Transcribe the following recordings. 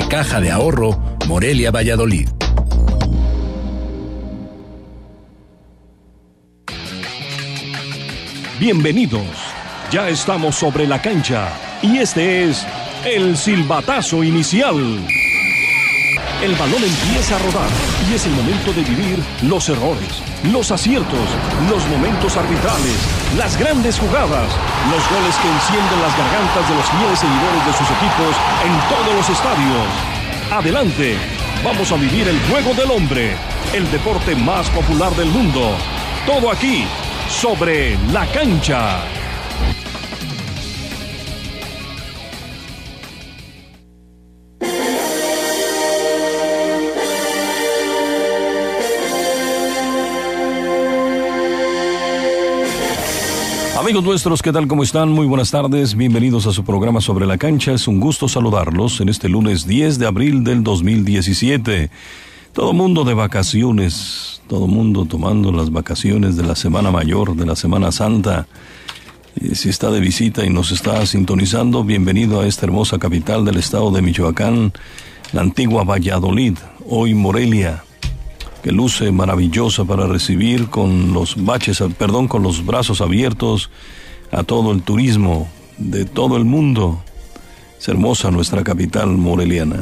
Caja de Ahorro, Morelia, Valladolid. Bienvenidos, ya estamos sobre la cancha y este es el silbatazo inicial. El balón empieza a rodar y es el momento de vivir los errores, los aciertos, los momentos arbitrales, las grandes jugadas, los goles que encienden las gargantas de los fieles seguidores de sus equipos en todos los estadios. Adelante, vamos a vivir el juego del hombre, el deporte más popular del mundo. Todo aquí, sobre la cancha. Amigos nuestros, ¿qué tal? ¿Cómo están? Muy buenas tardes, bienvenidos a su programa Sobre la Cancha. Es un gusto saludarlos en este lunes 10 de abril del 2017. Todo mundo de vacaciones, todo mundo tomando las vacaciones de la Semana Mayor, de la Semana Santa. Y si está de visita y nos está sintonizando, bienvenido a esta hermosa capital del estado de Michoacán, la antigua Valladolid, hoy Morelia, que luce maravillosa para recibir con los brazos abiertos a todo el turismo de todo el mundo. Es hermosa nuestra capital moreliana.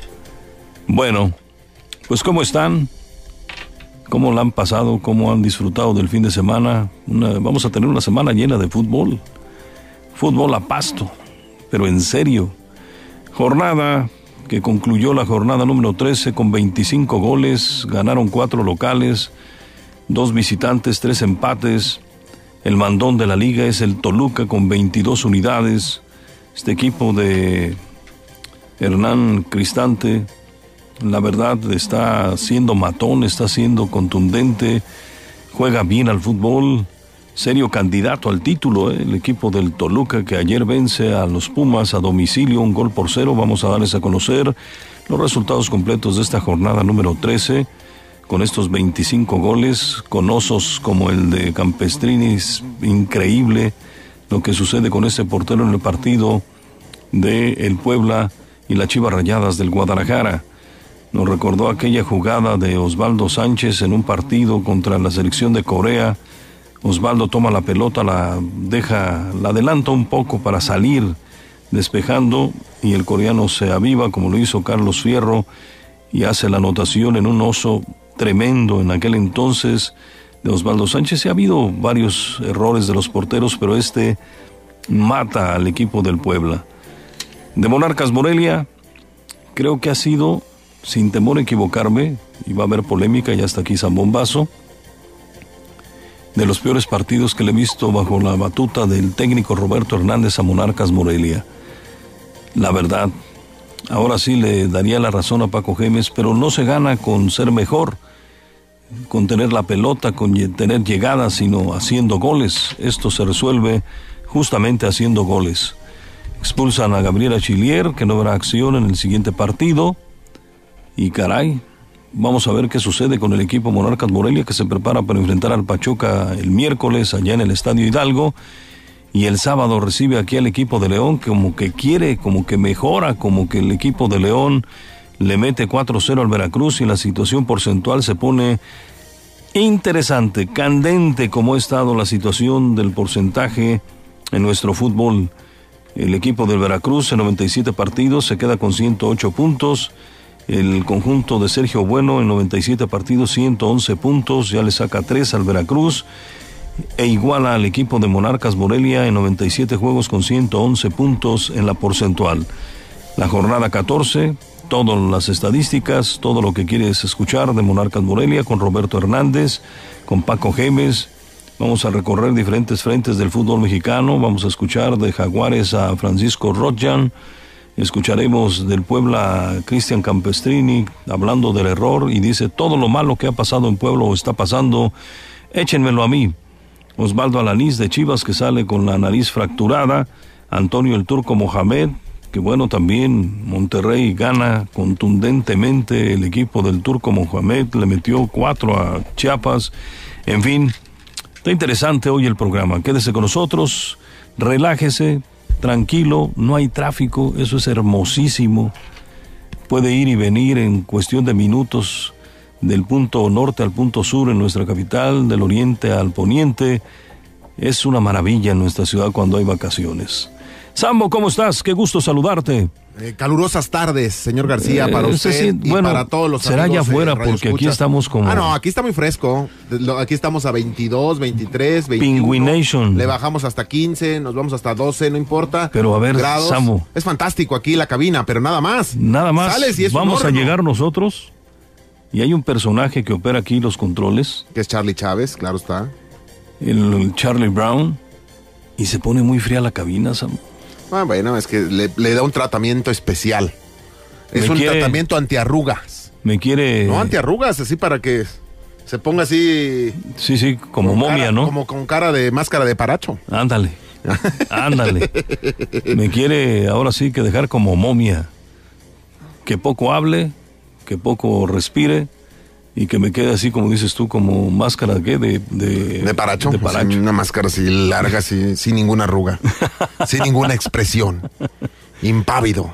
Bueno, pues ¿cómo están? ¿Cómo la han pasado? ¿Cómo han disfrutado del fin de semana? Vamos a tener una semana llena de fútbol. Fútbol a pasto, pero en serio. Jornada que concluyó la jornada número 13 con 25 goles, ganaron 4 locales, 2 visitantes, 3 empates. El mandón de la liga es el Toluca con 22 unidades. Este equipo de Hernán Cristante, la verdad, está siendo matón, está siendo contundente, juega bien al fútbol, serio candidato al título, el equipo del Toluca, que ayer vence a los Pumas a domicilio 1-0. Vamos a darles a conocer los resultados completos de esta jornada número 13, con estos 25 goles, con osos como el de Campestrini. Es increíble lo que sucede con ese portero en el partido de el Puebla y las Chivas Rayadas del Guadalajara. Nos recordó aquella jugada de Osvaldo Sánchez en un partido contra la selección de Corea. Osvaldo toma la pelota, la adelanta un poco para salir despejando, y el coreano se aviva como lo hizo Carlos Fierro y hace la anotación en un oso tremendo en aquel entonces de Osvaldo Sánchez. Y ha habido varios errores de los porteros, pero este mata al equipo del Puebla. De Monarcas Morelia, creo que ha sido, sin temor a equivocarme, y va a haber polémica, ya está aquí Zambombazo, de los peores partidos que le he visto bajo la batuta del técnico Roberto Hernández a Monarcas Morelia. La verdad, ahora sí le daría la razón a Paco Gémez, pero no se gana con ser mejor, con tener la pelota, con tener llegadas, sino haciendo goles. Esto se resuelve justamente haciendo goles. Expulsan a Gabriela Chilier, que no habrá acción en el siguiente partido. Y caray, vamos a ver qué sucede con el equipo Monarcas Morelia, que se prepara para enfrentar al Pachuca el miércoles allá en el Estadio Hidalgo, y el sábado recibe aquí al equipo de León, como que quiere, como que mejora, como que el equipo de León le mete 4-0 al Veracruz, y la situación porcentual se pone interesante, candente, como ha estado la situación del porcentaje en nuestro fútbol. El equipo del Veracruz en 97 partidos se queda con 108 puntos. El conjunto de Sergio Bueno en 97 partidos, 111 puntos, ya le saca 3 al Veracruz, e iguala al equipo de Monarcas Morelia en 97 juegos con 111 puntos en la porcentual. La jornada 14, todas las estadísticas, todo lo que quieres escuchar de Monarcas Morelia con Roberto Hernández, con Paco Gémez. Vamos a recorrer diferentes frentes del fútbol mexicano. Vamos a escuchar de Jaguares a Francisco Rodjan. Escucharemos del Puebla a Cristian Campestrini hablando del error, y dice: todo lo malo que ha pasado en Puebla o está pasando, échenmelo a mí. Osvaldo Alanís de Chivas, que sale con la nariz fracturada. Antonio el Turco Mohamed, que bueno, también Monterrey gana contundentemente. El equipo del Turco Mohamed le metió 4 a Chiapas. En fin, está interesante hoy el programa. Quédese con nosotros, relájese, tranquilo, no hay tráfico, eso es hermosísimo. puede ir y venir en cuestión de minutos del punto norte al punto sur en nuestra capital, del oriente al poniente. Es una maravilla en nuestra ciudad cuando hay vacaciones. Sambo, ¿cómo estás? Qué gusto saludarte. Calurosas tardes, señor García, para usted sí, y bueno, para todos los será amigos. Será ya afuera porque aquí estamos como... no, aquí está muy fresco. Aquí estamos a 22, 23, 21. Pingüination. Le bajamos hasta 15, nos vamos hasta 12, no importa. Pero a ver, grados. Sambo. Es fantástico aquí la cabina, pero nada más. Nada más. Sales y es vamos a llegar nosotros y hay un personaje que opera aquí los controles. Que es Charlie Chávez, claro está. El Charlie Brown. Y se pone muy fría la cabina, Sambo. Bueno, es que le da un tratamiento especial. Es un tratamiento antiarrugas. Me quiere... No, antiarrugas, así para que se ponga así... Sí, como momia, cara, ¿no? Como con máscara de paracho. Ándale. Me quiere ahora sí que dejar como momia. Que poco hable, que poco respire y que me quede así, como dices tú, como máscara de paracho. De paracho. Una máscara así larga, sin ninguna arruga, sin ninguna expresión, impávido.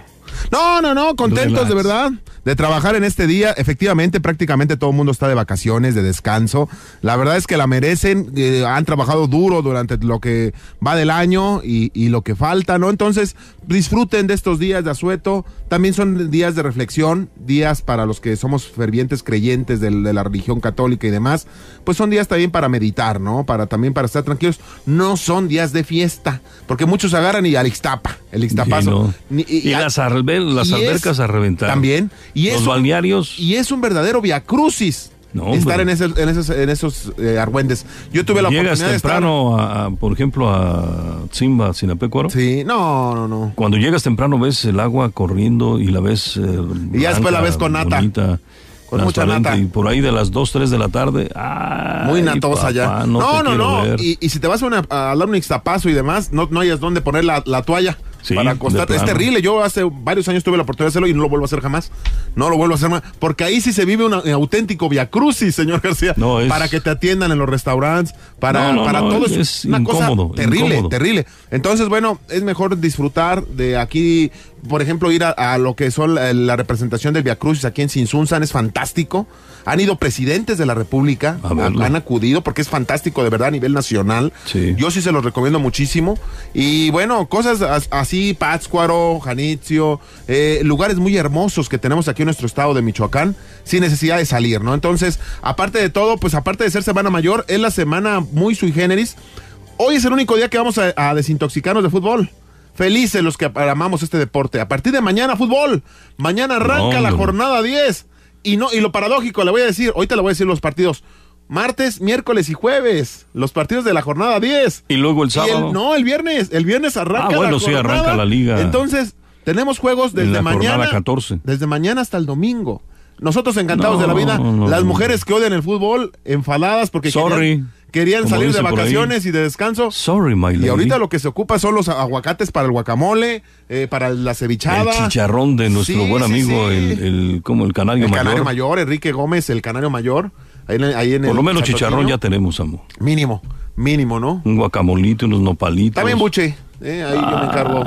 No, contentos de verdad de trabajar en este día. Efectivamente, prácticamente todo el mundo está de vacaciones, de descanso. La verdad es que la merecen, han trabajado duro durante lo que va del año y lo que falta, ¿no? Entonces, disfruten de estos días de asueto. También son días de reflexión, días para los que somos fervientes creyentes de la religión católica y demás. Pues son días también para meditar, ¿no? También para estar tranquilos. No son días de fiesta, porque muchos agarran y al Ixtapa, el Ixtapazo. Sí, no. Y las albercas a reventar. También. Los balnearios. Y es un verdadero viacrucis. No, estar en esos argüendes. Yo tuve la oportunidad de estar... ¿Llegas temprano, por ejemplo, a Tzimba, Sinapecuaro? Sí, no. Cuando llegas temprano ves el agua corriendo y la ves y ya después la ves con nata. Bonita, con mucha nata. Y por ahí de las 2, 3 de la tarde, muy natosa ya. No. Ver. Y si te vas a dar un ixtapazo y demás, no hayas dónde poner la toalla. Sí, para acostarte. Es terrible. Yo hace varios años tuve la oportunidad de hacerlo y no lo vuelvo a hacer jamás. No lo vuelvo a hacer más. Porque ahí sí se vive un auténtico viacrucis, señor García. Para que te atiendan en los restaurantes, para todo eso. Es una incómodo, cosa terrible. Entonces, bueno, es mejor disfrutar de aquí, por ejemplo, ir a lo que son la representación del viacrucis aquí en Sinsunzan. Es fantástico. Han ido presidentes de la República, han acudido porque es fantástico de verdad a nivel nacional. Sí. Yo sí se los recomiendo muchísimo. Y bueno, cosas así, Pátzcuaro, Janitzio, lugares muy hermosos que tenemos aquí en nuestro estado de Michoacán, sin necesidad de salir, ¿no? Entonces, aparte de todo, pues aparte de ser Semana Mayor, es la semana muy sui generis. Hoy es el único día que vamos a desintoxicarnos de fútbol. Felices los que amamos este deporte. A partir de mañana, fútbol. Mañana arranca la jornada 10. Y lo paradójico, le voy a decir, ahorita le voy a decir los partidos. Martes, miércoles y jueves, los partidos de la jornada 10. Y luego el sábado. El viernes arranca la jornada. Sí, arranca la liga. Entonces, tenemos juegos desde mañana. 14. Desde mañana hasta el domingo. Nosotros encantados de la vida. Las mujeres que odian el fútbol, enfadadas porque querían salir de vacaciones y de descanso. Sorry, my lady. Y ahorita lo que se ocupa son los aguacates para el guacamole, para la cevichada. El chicharrón de nuestro buen amigo, el Canario Mayor. El Canario Mayor, Enrique Gómez, el Canario Mayor. Ahí en por lo menos chicharrón ya tenemos, amo. Mínimo, ¿no? Un guacamolito, unos nopalitos. También buche. Ahí yo me encargo.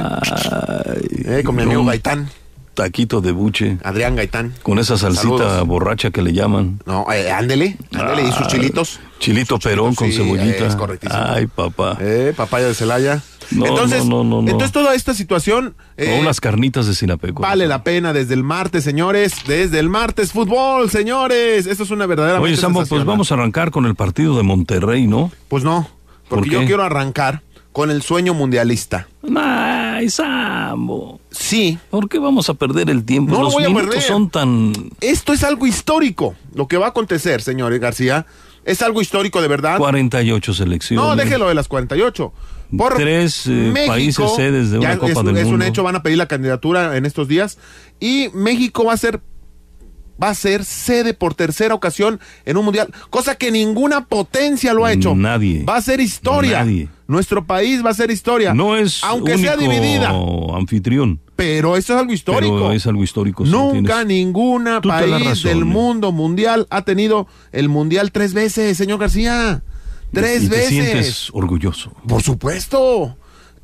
Con mi amigo Gaitán. Taquito de buche. Adrián Gaitán. Con esa salsita borracha que le llaman. No, ándele. Y sus chilitos. Chilito Perón con cebollita. Es correctísimo. Ay, papá. Papaya de Celaya. No. Entonces toda esta situación... o unas carnitas de Sinapecuaro. Vale la pena desde el martes, señores. Desde el martes, fútbol, señores. Esto es una verdadera... Oye, Sambo, pues vamos a arrancar con el partido de Monterrey, ¿no? Pues no, porque yo quiero arrancar con el sueño mundialista. Ay, Sambo. Sí. ¿Por qué vamos a perder el tiempo? No Los lo voy a minutos perder. son tan... Esto es algo histórico, lo que va a acontecer, señor García. Es algo histórico de verdad. 48 selecciones. No, déjelo de las 48. Por 3 México, países sedes de una Copa del Mundo. Es un hecho, van a pedir la candidatura en estos días. Y México va a ser sede por tercera ocasión en un mundial, cosa que ninguna potencia lo ha hecho. Nadie. Va a ser historia. Nadie. Nuestro país va a ser historia. No es aunque único sea dividida. Anfitrión. Pero eso es algo histórico. Pero es algo histórico. Sí, nunca ninguna país razón, del mundo mundial ha tenido el mundial 3 veces, señor García. 3 veces. ¿Te sientes orgulloso? Por supuesto.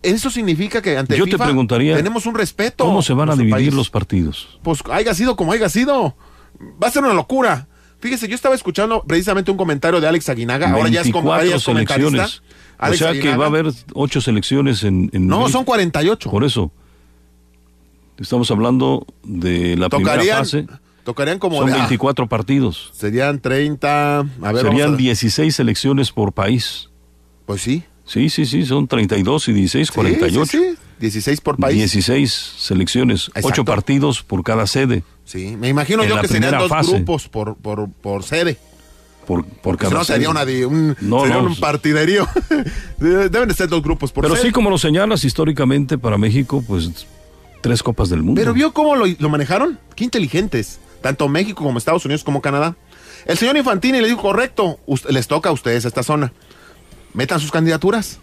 eso significa que ante Yo FIFA te preguntaría, tenemos un respeto. ¿cómo se van a dividir país. los partidos? Pues haya sido como haya sido. Va a ser una locura. Fíjese, yo estaba escuchando precisamente un comentario de Alex Aguinaga. Ahora ya es comentarista. Selecciones. Alex o sea Aguinaga. que va a haber 8 selecciones en No, México. son 48. Por eso. Estamos hablando de la primera fase. Tocarían como Son 24 partidos. Serían 30. A ver, Serían 16 selecciones por país. Pues sí. Sí, son 32 y 16, 48. Sí. 16 por país. 16 selecciones, Exacto. 8 partidos por cada sede. Sí, me imagino En yo la que serían primera 2 fase. grupos por sede. Por Porque si cada no sede. sería un partiderío. Deben de ser 2 grupos por Pero sede. sí, como lo señalas históricamente para México, pues 3 Copas del Mundo. Pero ¿vio cómo lo manejaron? Qué inteligentes. Tanto México como Estados Unidos como Canadá. El señor Infantini le dijo, correcto, les toca a ustedes esta zona. Metan sus candidaturas.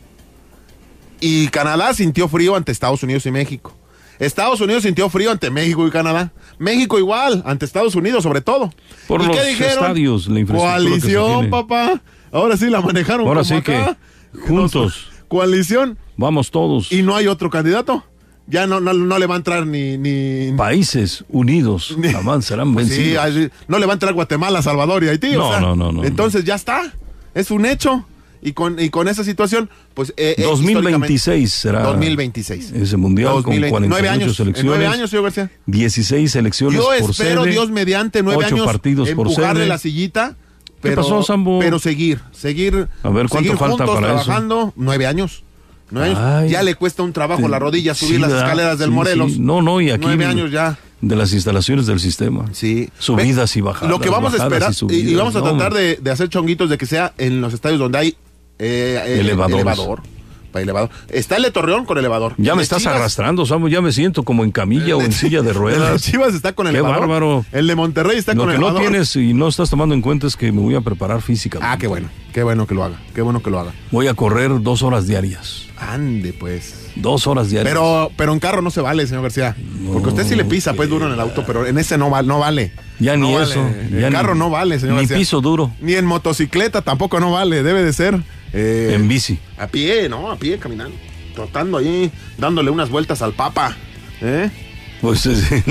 Y Canadá sintió frío ante Estados Unidos y México. Estados Unidos sintió frío ante México y Canadá. México igual, ante Estados Unidos sobre todo. Por ¿Y los qué dijeron? estadios, la infraestructura que se Coalición, tiene. papá. Ahora sí la manejaron Ahora como sí que acá. juntos. Coalición. Vamos todos. Y no hay otro candidato. Ya no le va a entrar ni Países unidos jamás serán Pues sí, vencidos. no le va a entrar Guatemala, Salvador y Haití. No. Entonces ya está. Es un hecho. Y con esa situación, pues. 2026 será 2026. ese mundial 2020, con 48 selecciones. En 9 años, señor García. 16 selecciones Yo por espero, sede. Dios mediante, 9 8 años. partidos por empujarle sede. la sillita. ¿Qué pasó, Sambo? Pero seguir. A ver, ¿cuánto seguir falta juntos, para eso? trabajando. 9 años. 9 años. Ay, Ya le cuesta un trabajo la rodilla subir sí, las ¿verdad? escaleras del Sí, Morelos. sí. No, y aquí 9 años ya. de las instalaciones del sistema. Sí. Subidas y bajadas. Lo que vamos a bajadas esperar, y y vamos a subidas, tratar de hacer chonguitos de que sea en los estadios donde hay Elevadores. elevador. Para elevador. Está el de Torreón con elevador. Ya El me de estás Chivas- arrastrando, Samu, ya me siento como en camilla o en silla de El de ruedas. Chivas está con Qué elevador. bárbaro. El de Monterrey está Lo con que elevador. no tienes y no estás tomando en cuenta es que me voy a preparar físicamente. Ah, qué bueno. Qué bueno que lo haga. Qué bueno que lo haga. Voy a correr 2 horas diarias. Ande, pues. 2 horas diarias. Pero en carro no se vale, señor García. Porque usted sí le pisa, pues, duro en el auto, pero en ese no vale. Ya No ni vale. eso. En ya carro no vale, señor Ni García. piso duro. Ni en motocicleta tampoco no vale. Debe de ser. En bici. A pie, ¿no? A pie, caminando. Trotando ahí, dándole unas vueltas al Papa. ¿Eh? Pues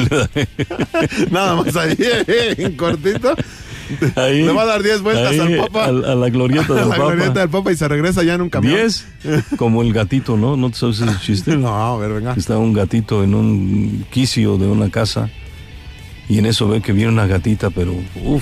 Nada más ahí, en cortito. ahí, Le va a dar 10 vueltas ahí, al Papa. A la glorieta A del la Papa. glorieta del Papa y se regresa ya en un camión. 10, como el gatito, ¿no? ¿No te sabes ese chiste? No, a ver, venga. Está un gatito en un quicio de una casa y en eso ve que viene una gatita, pero uff,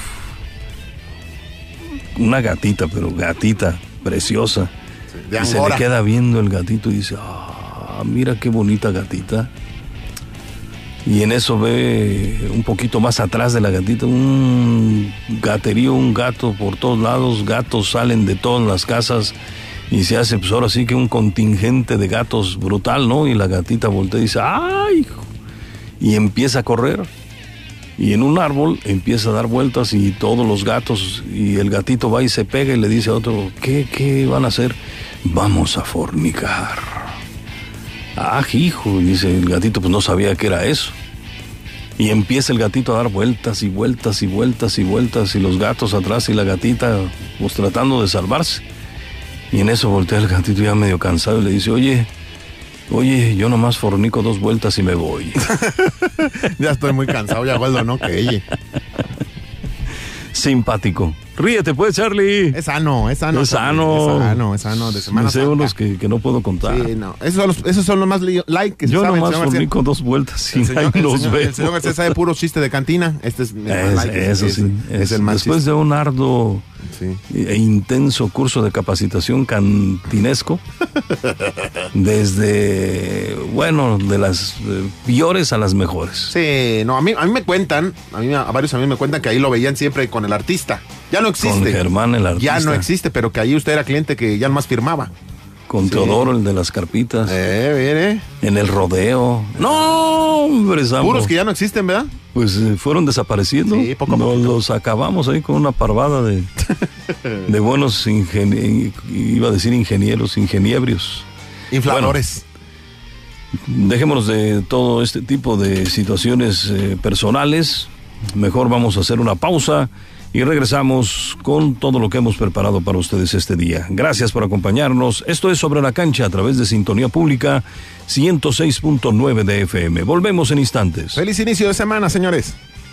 una gatita, pero gatita, preciosa. De Y se le Angora. queda viendo el gatito y dice, mira qué bonita gatita. Y en eso ve un poquito más atrás de la gatita un gaterío, un gato por todos lados, gatos salen de todas las casas y se hace pues ahora sí que un contingente de gatos brutal, ¿no? Y la gatita voltea y dice, ¡ay! Hijo! Y empieza a correr. Y en un árbol empieza a dar vueltas y todos los gatos, y el gatito va y se pega y le dice a otro, ¿qué van a hacer? Vamos a fornicar. Ah, hijo, dice el gatito, pues no sabía qué era eso. Y empieza el gatito a dar vueltas y vueltas y vueltas y vueltas y los gatos atrás y la gatita pues tratando de salvarse. Y en eso voltea el gatito ya medio cansado y le dice, oye, yo nomás fornico 2 vueltas y me voy. Ya estoy muy cansado, ya vuelvo, ¿no? Que ella. Simpático. Ríete pues, Charlie. Es sano. Es sano. Es sano. De Semana Me sé Santa. unos que no puedo contar. Sí, no. Esos son los más like que se Yo saben, nomás señor García. fornico 2 vueltas y El señor, ahí los veo. el señor García sabe puro chiste de cantina. Este es el más like, Eso sí. es el más Después chiste. de un arduo Sí. e intenso curso de capacitación cantinesco, desde, bueno, de las peores a las mejores. Sí, no, a mí me cuentan, a varios amigos me cuentan que ahí lo veían siempre con el artista. Ya no existe. Con Germán, el artista. Ya no existe, pero que ahí usted era cliente que ya nomás firmaba. Con Teodoro, el de las carpitas. Viene. En el rodeo. No, hombre, Sambo. Puros que ya no existen, ¿verdad? Pues fueron desapareciendo. Sí, poco a Nos poquito. los acabamos ahí con una parvada de buenos iba a decir ingenieros, ingeniebrios. Infladores. Dejémonos de todo este tipo de situaciones personales. Mejor vamos a hacer una pausa y regresamos con todo lo que hemos preparado para ustedes este día. Gracias por acompañarnos. Esto es Sobre la Cancha a través de Sintonía Pública 106.9 de FM. Volvemos en instantes. Feliz inicio de semana, señores.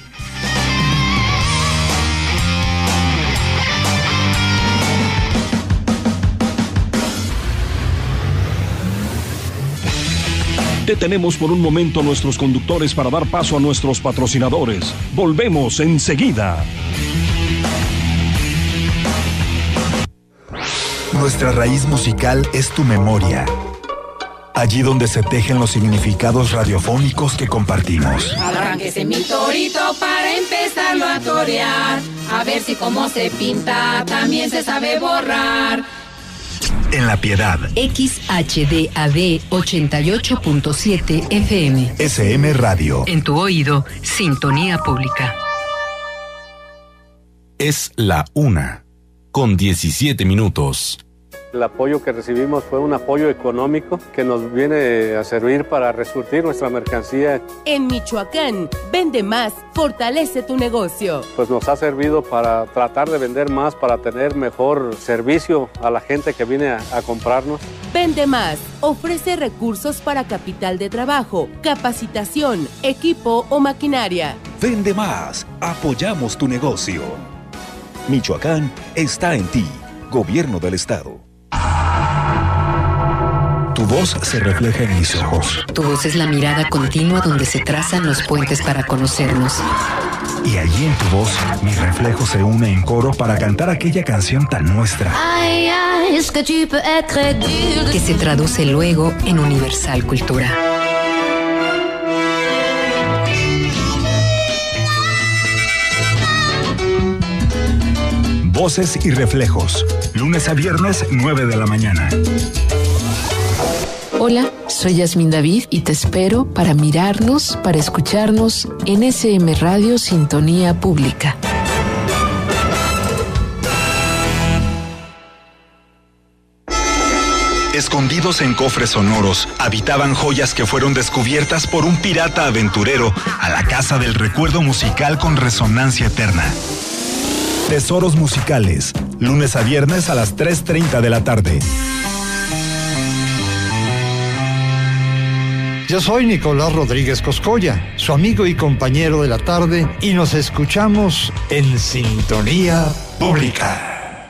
Detenemos por un momento nuestros conductores para dar paso a nuestros patrocinadores. Volvemos enseguida. Nuestra raíz musical es tu memoria. Allí donde se tejen los significados radiofónicos que compartimos. Arránquese mi torito para empezarlo a torear. A ver si como se pinta también se sabe borrar. En La Piedad. XHDAD 88.7 FM. SM Radio. En tu oído, Sintonía Pública. Es la 1:17. El apoyo que recibimos fue un apoyo económico que nos viene a servir para resurtir nuestra mercancía. En Michoacán, vende más, fortalece tu negocio. Pues nos ha servido para tratar de vender más, para tener mejor servicio a la gente que viene a comprarnos. Vende más, ofrece recursos para capital de trabajo, capacitación, equipo o maquinaria. Vende más, apoyamos tu negocio. Michoacán está en ti, Gobierno del Estado. Tu voz se refleja en mis ojos. Tu voz es la mirada continua donde se trazan los puentes para conocernos. Y allí en tu voz, mi reflejo se une en coro para cantar aquella canción tan nuestra. Que se traduce luego en universal cultura. Voces y reflejos. Lunes a viernes, 9 de la mañana. Hola, soy Yasmín David y te espero para mirarnos, para escucharnos en SM Radio Sintonía Pública. Escondidos en cofres sonoros, habitaban joyas que fueron descubiertas por un pirata aventurero a la casa del recuerdo musical con resonancia eterna. Tesoros musicales, lunes a viernes a las 3:30 de la tarde. Yo soy Nicolás Rodríguez Coscoya, su amigo y compañero de la tarde, y nos escuchamos en Sintonía Pública.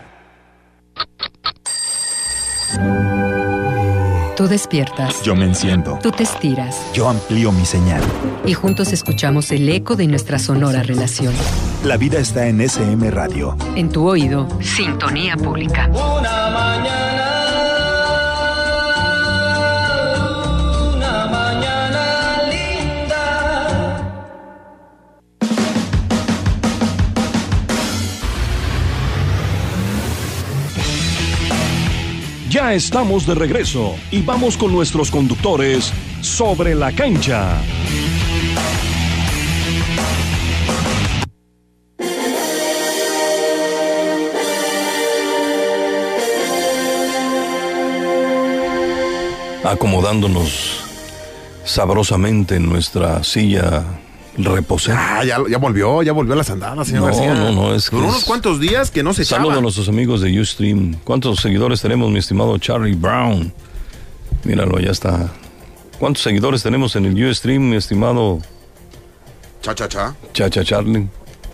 Tú despiertas. Yo me enciendo. Tú te estiras. Yo amplío mi señal. Y juntos escuchamos el eco de nuestra sonora relación. La vida está en SM Radio. En tu oído, Sintonía Pública. Una mañana linda. Ya estamos de regreso y vamos con nuestros conductores sobre la cancha. Acomodándonos sabrosamente en nuestra silla reposera. Ya volvió a las andadas, señor García. No, es que duró unos cuantos días que no se echaba. Saludos a nuestros amigos de Ustream. ¿Cuántos seguidores tenemos, mi estimado Charlie Brown? Míralo, ya está. ¿Cuántos seguidores tenemos en el Ustream, mi estimado Cha Charlie?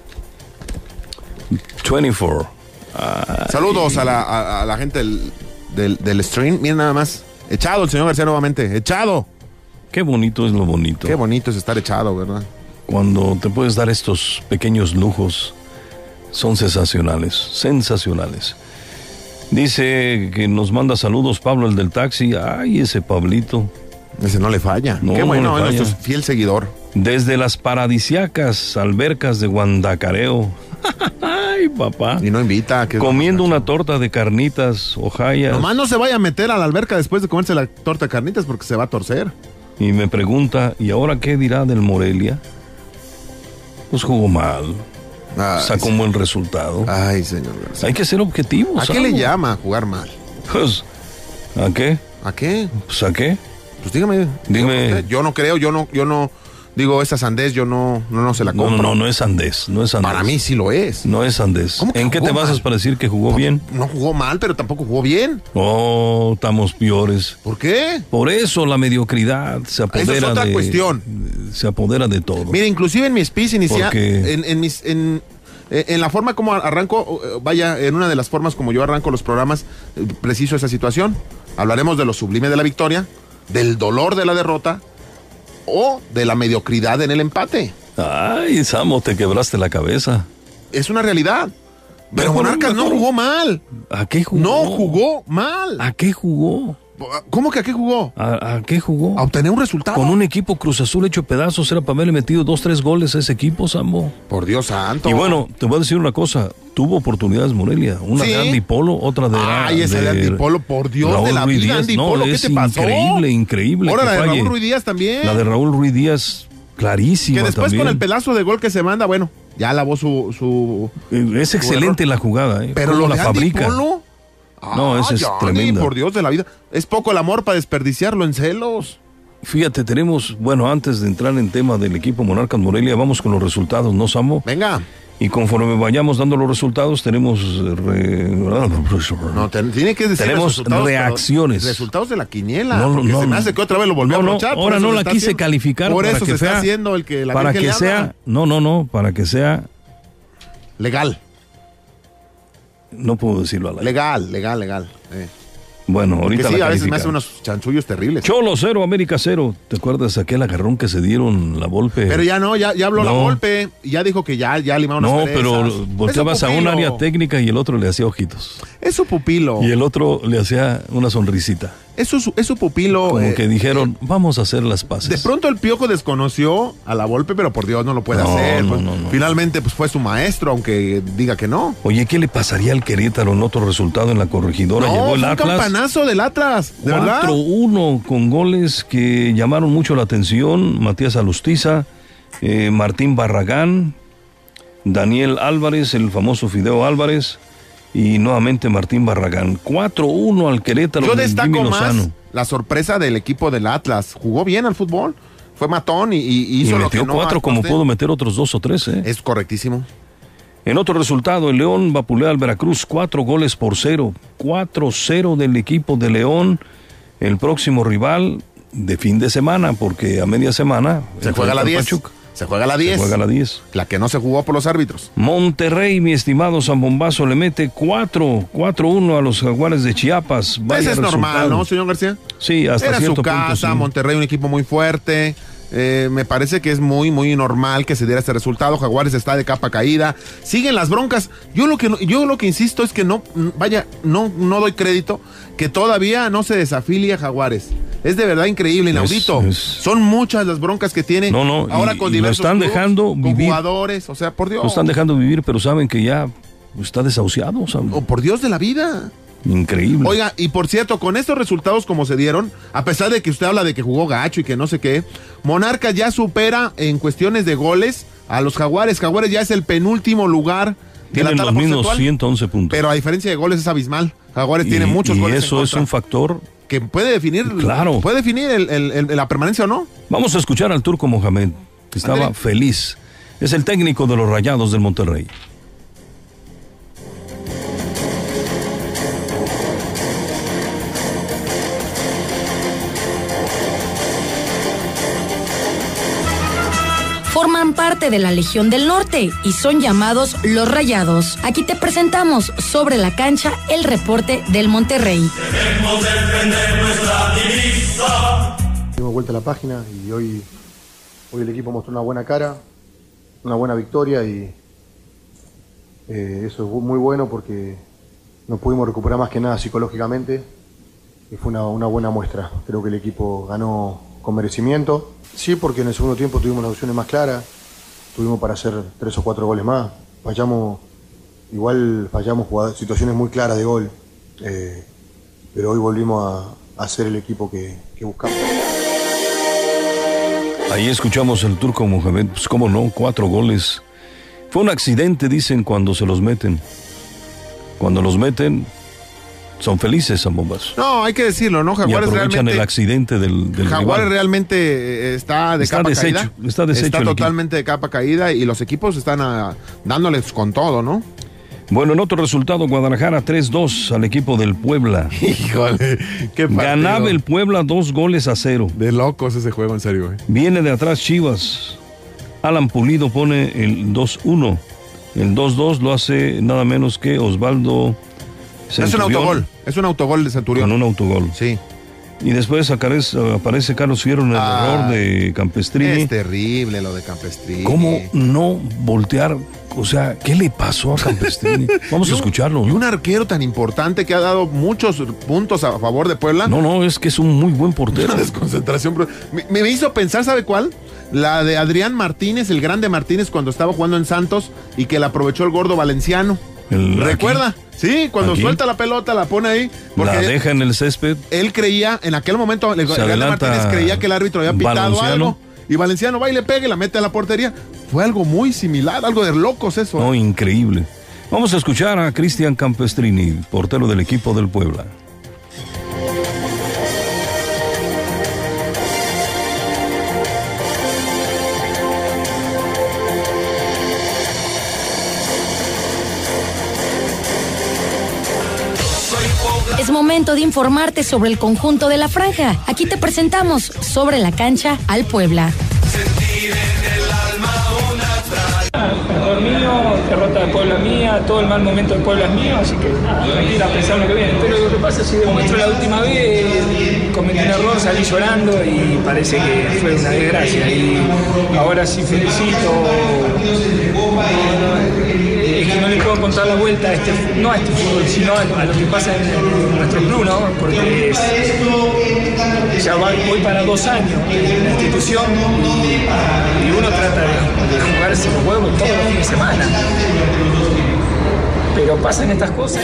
24. Saludos a la gente del stream. Miren nada más. Echado el señor García nuevamente. Echado. Qué bonito es lo bonito. Qué bonito es estar echado, ¿verdad? Cuando te puedes dar estos pequeños lujos, son sensacionales. Dice que nos manda saludos Pablo, el del taxi. Ay, ese Pablito. Ese no le falla. No, qué bueno, no nuestro fiel seguidor. Desde las paradisiacas albercas de Guandacareo. Ay, papá. Y no invita. Comiendo una torta de carnitas, ojallas. Nomás no se vaya a meter a la alberca después de comerse la torta de carnitas porque se va a torcer. Y me pregunta, ¿y ahora qué dirá del Morelia? Pues jugó mal. Sacó un buen resultado. Ay, señor García. Hay que ser objetivos. ¿A qué le llama jugar mal? Pues, ¿a qué? ¿A qué? Pues, ¿a qué? Pues dígame. Dime. Yo no creo, yo no Digo, esa sandez yo no se la compro. No es sandez. Para mí sí lo es. No es sandez. ¿En qué te basas para decir que jugó bien? No jugó mal, pero tampoco jugó bien. Oh, estamos peores. ¿Por qué? Por eso la mediocridad se apodera Esa es otra cuestión. Se apodera de todo. Mira, inclusive en mi speech inicial, en la forma como arranco, en una de las formas como yo arranco los programas, preciso esa situación. Hablaremos de lo sublime de la victoria, del dolor de la derrota o de la mediocridad en el empate. Ay, Samo, te quebraste la cabeza. Es una realidad. Pero Monarcas no jugó mal. ¿A qué jugó? No jugó mal. ¿A qué jugó? ¿Cómo que a qué jugó? ¿A qué jugó? A obtener un resultado. Con un equipo Cruz Azul hecho pedazos, era para haberle metido 2-3 goles a ese equipo, Sambo. Por Dios santo. Y bueno, te voy a decir una cosa, tuvo oportunidades Morelia, una de Andy Polo, otra de... Ay, esa de Andy Polo, por Dios, Raúl de la Ruiz vida, Díaz. Andy Polo, ¿qué te pasó? Increíble. Ahora la de Raúl Ruiz Díaz también. La de Raúl Ruiz Díaz, clarísima. Que después también. Con el pedazo de gol que se manda, bueno, ya lavó su es excelente la jugada, Pero lo la de fabrica. Andy Polo, no, esa es tremenda. Por Dios de la vida. Es poco el amor para desperdiciarlo en celos. Fíjate, tenemos, antes de entrar en tema del equipo Monarcas Morelia, vamos con los resultados, ¿no, Samo? Venga. Y conforme vayamos dando los resultados, tenemos... tiene que decir tenemos reacciones. Resultados de la quiniela. Se me hace que otra vez lo volvió a aprovechar. Ahora no la quise calificar. Por eso se está haciendo el que la para que sea... para que sea... legal. No puedo decirlo a la legal. Bueno, ahorita sí, a veces me hace unos chanchullos terribles. Cholo 0, América 0. ¿Te acuerdas aquel agarrón que se dieron la Volpe? Pero ya no, ya habló la Volpe. Ya dijo que ya limaron las perezas. Pero volteabas a un área técnica y el otro le hacía ojitos. Es su pupilo. Y el otro le hacía una sonrisita. Es su pupilo. Como que dijeron, vamos a hacer las paces. De pronto el Piojo desconoció a la Volpe, pero por Dios no lo puede hacer. Finalmente pues fue su maestro, aunque diga que no. Oye, ¿qué le pasaría al Querétaro en otro resultado en la corregidora? Llegó el Atlas. Un campanazo del Atlas, de 4-1 con goles que llamaron mucho la atención. Matías Alustiza, Martín Barragán, Daniel Álvarez, el famoso Fideo Álvarez. Y nuevamente Martín Barragán. 4-1 al Querétaro. Yo destaco más la sorpresa del equipo del Atlas. Jugó bien al fútbol. Fue matón y hizo lo que no. Metió 4 como pudo meter otros 2 o 3. Es correctísimo. En otro resultado, el León vapulea al Veracruz 4-0. 4-0 del equipo de León. El próximo rival de fin de semana, porque a media semana se juega la 10. Se juega la 10. La que no se jugó por los árbitros. Monterrey, mi estimado San Bombazo, le mete 4-1 a los Jaguares de Chiapas. Ese es normal, ¿no, señor García? Sí, hasta cierto punto. Era su casa, sí. Monterrey, un equipo muy fuerte. Me parece que es muy, muy normal que se diera este resultado. Jaguares está de capa caída. Siguen las broncas. Yo lo que insisto es que no doy crédito que todavía no se desafilie a Jaguares. Es de verdad increíble, inaudito. Son muchas las broncas que tiene. Ahora con diversos lo están dejando con vivir. Jugadores, o sea, por Dios. Lo están dejando vivir, pero saben que ya está desahuciado. Por Dios de la vida. Increíble. Oiga, y por cierto, con estos resultados como se dieron, a pesar de que usted habla de que jugó gacho y que no sé qué, Monarcas ya supera en cuestiones de goles a los Jaguares. Jaguares ya es el penúltimo lugar de la tabla porcentual. Los mismos 111 puntos. Pero a diferencia de goles es abismal. Jaguares tiene muchos goles. Y eso es un factor que puede definir, la permanencia o no. Vamos a escuchar al Turco Mohamed, que estaba feliz. Es el técnico de los Rayados del Monterrey. Forman parte de la Legión del Norte y son llamados los Rayados. Aquí te presentamos sobre la cancha el reporte del Monterrey. Debemos defender nuestra divisa. Dimos vuelta a la página y hoy el equipo mostró una buena cara, una buena victoria y eso es muy bueno porque nos pudimos recuperar más que nada psicológicamente y fue una buena muestra. Creo que el equipo ganó con merecimiento. Sí, porque en el segundo tiempo tuvimos las opciones más claras, tuvimos para hacer 3 o 4 goles más, fallamos situaciones muy claras de gol, pero hoy volvimos a ser el equipo que buscamos. Ahí escuchamos al Turco Mohamed, pues cómo no, 4 goles. Fue un accidente, dicen, cuando se los meten. Cuando los meten, son felices a bombas. No, hay que decirlo, ¿no? Jaguares y aprovechan realmente, el accidente del Jaguares rival. Realmente está de capa caída. Está deshecho. Está totalmente de capa caída y los equipos están dándoles con todo, ¿no? Bueno, en otro resultado, Guadalajara 3-2 al equipo del Puebla. Híjole, qué partido. Ganaba el Puebla 2-0. De locos ese juego, en serio. Viene de atrás Chivas. Alan Pulido pone el 2-1. El 2-2 lo hace nada menos que Osvaldo Centurión. Es un autogol de Centurión. Con un autogol. Sí. Y después aparece Carlos Fierro en el error de Campestrini. Es terrible lo de Campestrini. ¿Cómo no voltear? O sea, ¿qué le pasó a Campestrini? Vamos a escucharlo. Y un arquero tan importante que ha dado muchos puntos a favor de Puebla. No, es que es un muy buen portero. Una desconcentración. Me hizo pensar, ¿sabe cuál? La de Adrián Martínez, el grande Martínez, cuando estaba jugando en Santos y que la aprovechó el gordo Valenciano. ¿Recuerda? Aquí. Sí, cuando suelta la pelota, la pone ahí. Porque la deja en el césped. Él creía, en aquel momento, el grande Martínez creía que el árbitro había pitado algo. Y Valenciano va y le pega y la mete a la portería. Fue algo muy similar, algo de locos eso. No, increíble. Vamos a escuchar a Cristian Campestrini, portero del equipo del Puebla. Es momento de informarte sobre el conjunto de la franja. Aquí te presentamos Sobre la Cancha al Puebla. Error mío, derrota de Puebla mía, todo el mal momento de Puebla es mío, así que tranquila, a pensar lo que viene. Pero lo que pasa es que demuestro la última vez, cometí un error, salí llorando y parece que fue una desgracia. Y ahora sí felicito. Es que no le puedo contar la vuelta no a este fútbol, sino a lo que pasa en nuestro club, ¿no? Porque ya voy para 2 años en la institución y uno trata de jugarse los huevos todos los fines de semana. Pero pasan estas cosas.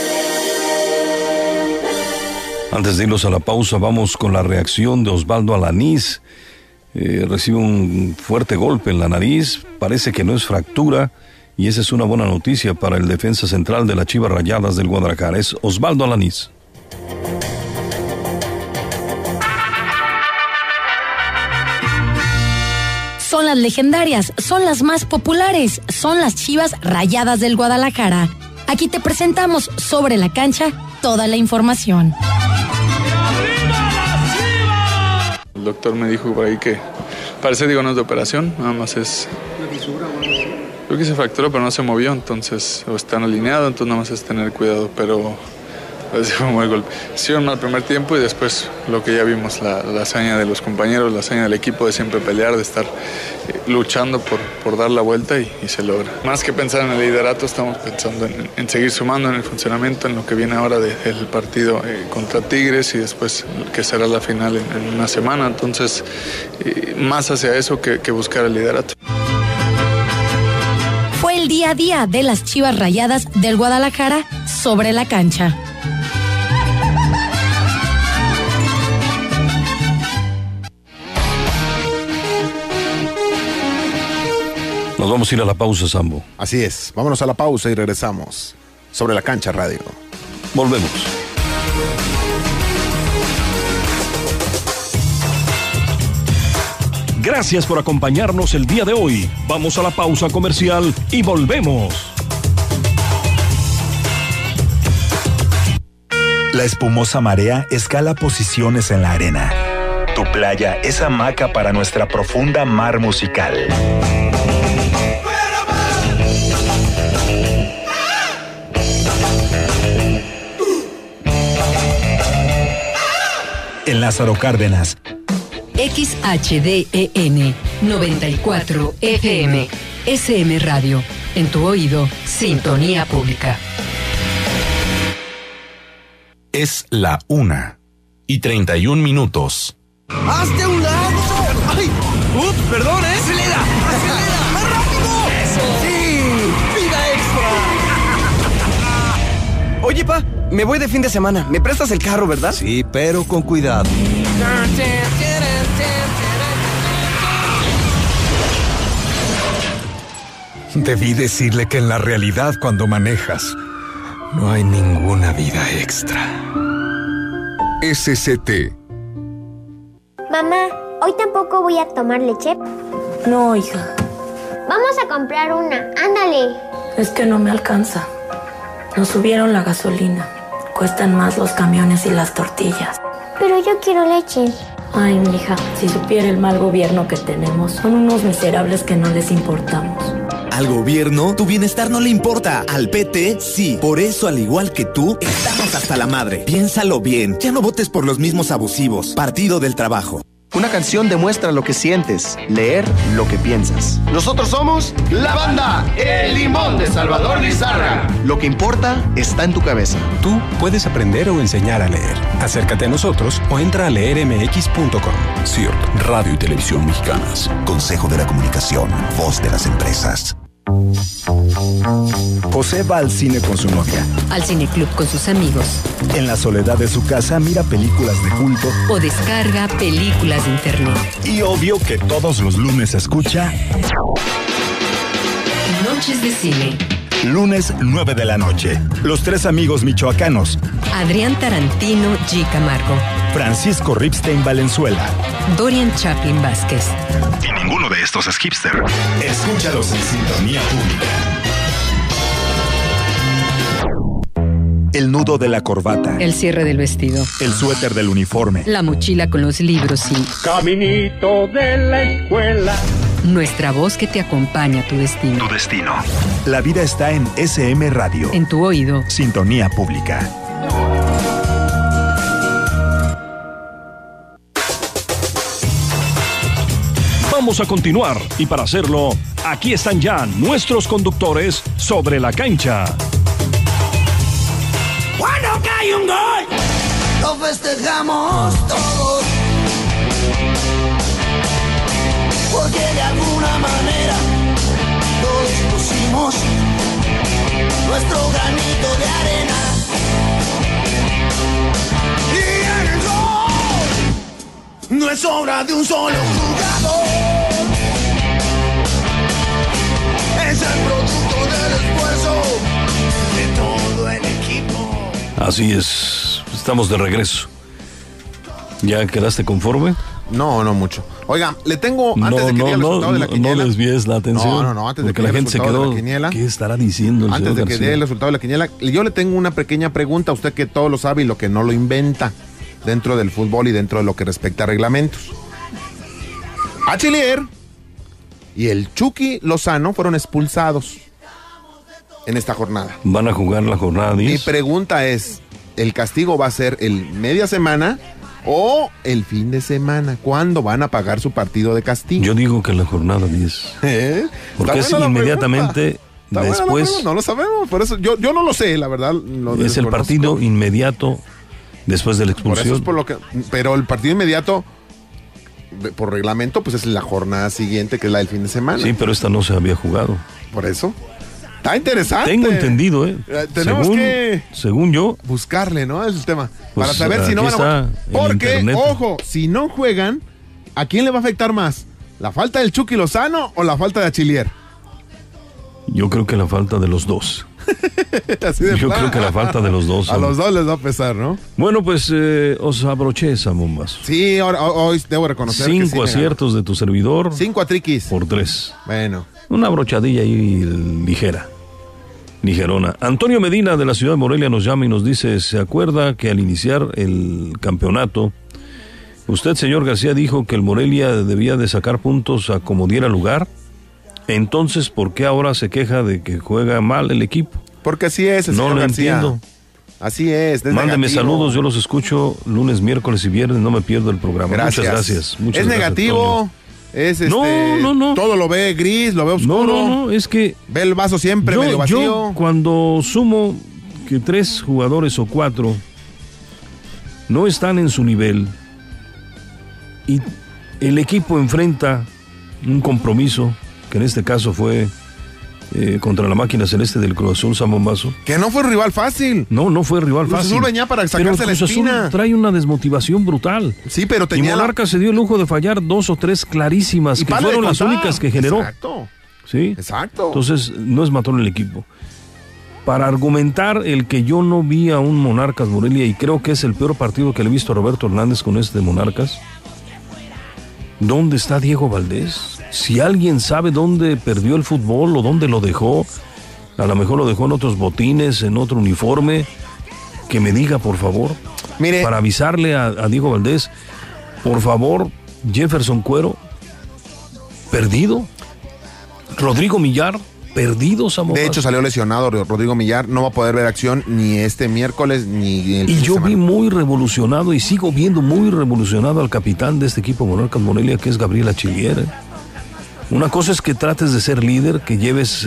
Antes de irnos a la pausa, vamos con la reacción de Osvaldo Alanís. Recibe un fuerte golpe en la nariz, parece que no es fractura. Y esa es una buena noticia para el defensa central de las Chivas Rayadas del Guadalajara. Es Osvaldo Alanís. Son las legendarias, son las más populares, son las Chivas Rayadas del Guadalajara. Aquí te presentamos Sobre la Cancha toda la información. El doctor me dijo por ahí que parece, no es de operación, nada más es... Creo que se fracturó, pero no se movió, entonces, o están alineados, entonces nada más es tener cuidado, pero fue un buen golpe. Sí, un mal primer tiempo y después lo que ya vimos, la hazaña de los compañeros, la hazaña del equipo de siempre pelear, de estar luchando por dar la vuelta y se logra. Más que pensar en el liderato, estamos pensando en seguir sumando en el funcionamiento, en lo que viene ahora del partido contra Tigres y después que será la final en una semana, entonces más hacia eso que buscar el liderato. Fue el día a día de las Chivas Rayadas del Guadalajara sobre la cancha. Nos vamos a ir a la pausa, Sambo. Así es, vámonos a la pausa y regresamos. Sobre la Cancha Radio. Volvemos. Gracias por acompañarnos el día de hoy. Vamos a la pausa comercial y volvemos. La espumosa marea escala posiciones en la arena. Tu playa es hamaca para nuestra profunda mar musical. En Lázaro Cárdenas, XHDEN 94 FM SM Radio. En tu oído, Sintonía Pública. Es la 1:31. ¡Hazte a un lado! ¡Ay! ¡Ups! ¡Perdón, ¡Acelera! ¡Acelera! ¡Más rápido! ¡Eso! ¡Sí! ¡Vida extra! Oye, pa, me voy de fin de semana. ¿Me prestas el carro, verdad? Sí, pero con cuidado. Debí decirle que en la realidad, cuando manejas, No hay ninguna vida extra. SCT. Mamá, ¿hoy tampoco voy a tomar leche? No, hija. Vamos a comprar una, ándale. Es que no me alcanza. Nos subieron la gasolina. Cuestan más los camiones y las tortillas. Pero yo quiero leche. Ay, mija, si supiera el mal gobierno que tenemos, son unos miserables que no les importamos. Al gobierno, tu bienestar no le importa. Al PT, sí. Por eso, al igual que tú, estamos hasta la madre. Piénsalo bien. Ya no votes por los mismos abusivos. Partido del Trabajo. Una canción demuestra lo que sientes, leer lo que piensas. Nosotros somos la banda El Limón de Salvador Lizarra. Lo que importa está en tu cabeza. Tú puedes aprender o enseñar a leer. Acércate a nosotros o entra a leermx.com. CIRT, Radio y Televisión Mexicanas. Consejo de la Comunicación, voz de las empresas. José va al cine con su novia. Al cineclub con sus amigos. En la soledad de su casa mira películas de culto. O descarga películas de internet. Y obvio que todos los lunes escucha Noches de Cine. Lunes 9 de la noche. Los tres amigos michoacanos. Adrián Tarantino G. Camargo. Francisco Ripstein Valenzuela. Dorian Chaplin Vázquez. Y ninguno de estos es hipster. Escúchalos en Sintonía Pública. El nudo de la corbata. El cierre del vestido. El suéter del uniforme. La mochila con los libros y... Caminito de la escuela. Nuestra voz que te acompaña a tu destino. Tu destino. La vida está en SM Radio. En tu oído. Sintonía Pública. Vamos a continuar y para hacerlo, aquí están ya nuestros conductores sobre la cancha. Cuando cae un gol, lo festejamos todos. Porque de alguna manera todos pusimos nuestro granito de arena. Y en el gol no es obra de un solo jugador. Es el producto del esfuerzo de todo el equipo. Así es, estamos de regreso. ¿Ya quedaste conforme? No, no mucho. Oiga, le tengo, antes de que diga el resultado de la quiniela. No desvíes la atención. No, antes de que la diga el gente se resultado quedó, de la quiniela. ¿qué estará diciendo el Antes señor de que García? dé el resultado de la quiniela, yo le tengo una pequeña pregunta a usted que todo lo sabe y lo que no lo inventa dentro del fútbol y dentro de lo que respecta a reglamentos. Achillier y el Chucky Lozano fueron expulsados en esta jornada. ¿Van a jugar la jornada 10? Mi pregunta es, ¿el castigo va a ser el media semana o el fin de semana? ¿Cuándo van a pagar su partido de castigo? Yo digo que la jornada 10. Porque es inmediatamente después. No lo sabemos, por eso yo no lo sé, la verdad. Es el partido inmediato después de la expulsión. Por eso es por lo que, pero el partido inmediato, por reglamento, pues es la jornada siguiente, que es la del fin de semana. Sí, pero esta no se había jugado. Por eso. Está interesante. Tengo entendido, Tenemos que según yo buscarle, ¿no? Es el tema. Pues, para saber si no van a... Porque, internet. ojo, si no juegan, ¿a quién le va a afectar más? ¿La falta del Chucky Lozano o la falta de Achillier? Yo creo que la falta de los dos. Yo creo que la falta de los dos. A los dos les va a pesar, ¿no? Bueno, pues os abroché esa bombazo. Sí, hoy debo reconocer 5 aciertos de tu servidor. 5 a triquis. Por 3. Bueno. Una brochadilla ahí ligera. Ligerona. Antonio Medina de la ciudad de Morelia nos llama y nos dice, ¿se acuerda que al iniciar el campeonato, usted, señor García, dijo que el Morelia debía de sacar puntos a como diera lugar? Entonces, ¿por qué ahora se queja de que juega mal el equipo? Porque así es, el señor señor García. Entiendo. Así es. Mándeme negativo. saludos, yo los escucho lunes, miércoles y viernes, no me pierdo el programa. Gracias. Muchas gracias. Muchas es gracias, negativo. Antonio. Es no. Todo lo ve gris, lo ve oscuro. No, es que ve el vaso siempre medio vacío. Yo cuando sumo que 3 jugadores o 4 no están en su nivel y el equipo enfrenta un compromiso, que en este caso fue contra la máquina celeste del Cruz Azul, San Bombazo. Que no fue rival fácil. No fue rival Cruz fácil. Azul venía para sacarse pero la espina. Azul trae una desmotivación brutal. Sí, pero tenía... Y Monarca se dio el lujo de fallar 2 o 3 clarísimas, y que fueron las únicas que generó. Exacto. ¿Sí? Exacto. Entonces, no es matón el equipo. para argumentar el que yo no vi a un Monarcas Morelia, y creo que es el peor partido que le he visto a Roberto Hernández con este Monarcas. ¿Dónde está Diego Valdés? Si alguien sabe dónde perdió el fútbol o dónde lo dejó, a lo mejor lo dejó en otros botines, en otro uniforme, que me diga, por favor. Mire, para avisarle a Diego Valdés, por favor, Jefferson Cuero, perdido. Rodrigo Millar, perdido, Samuel. De hecho, salió lesionado Rodrigo Millar, no va a poder ver acción ni este miércoles ni el. Y yo vi muy revolucionado y sigo viendo muy revolucionado al capitán de este equipo Monarcas Morelia, que es Gabriel Achillier. Una cosa es que trates de ser líder, que lleves,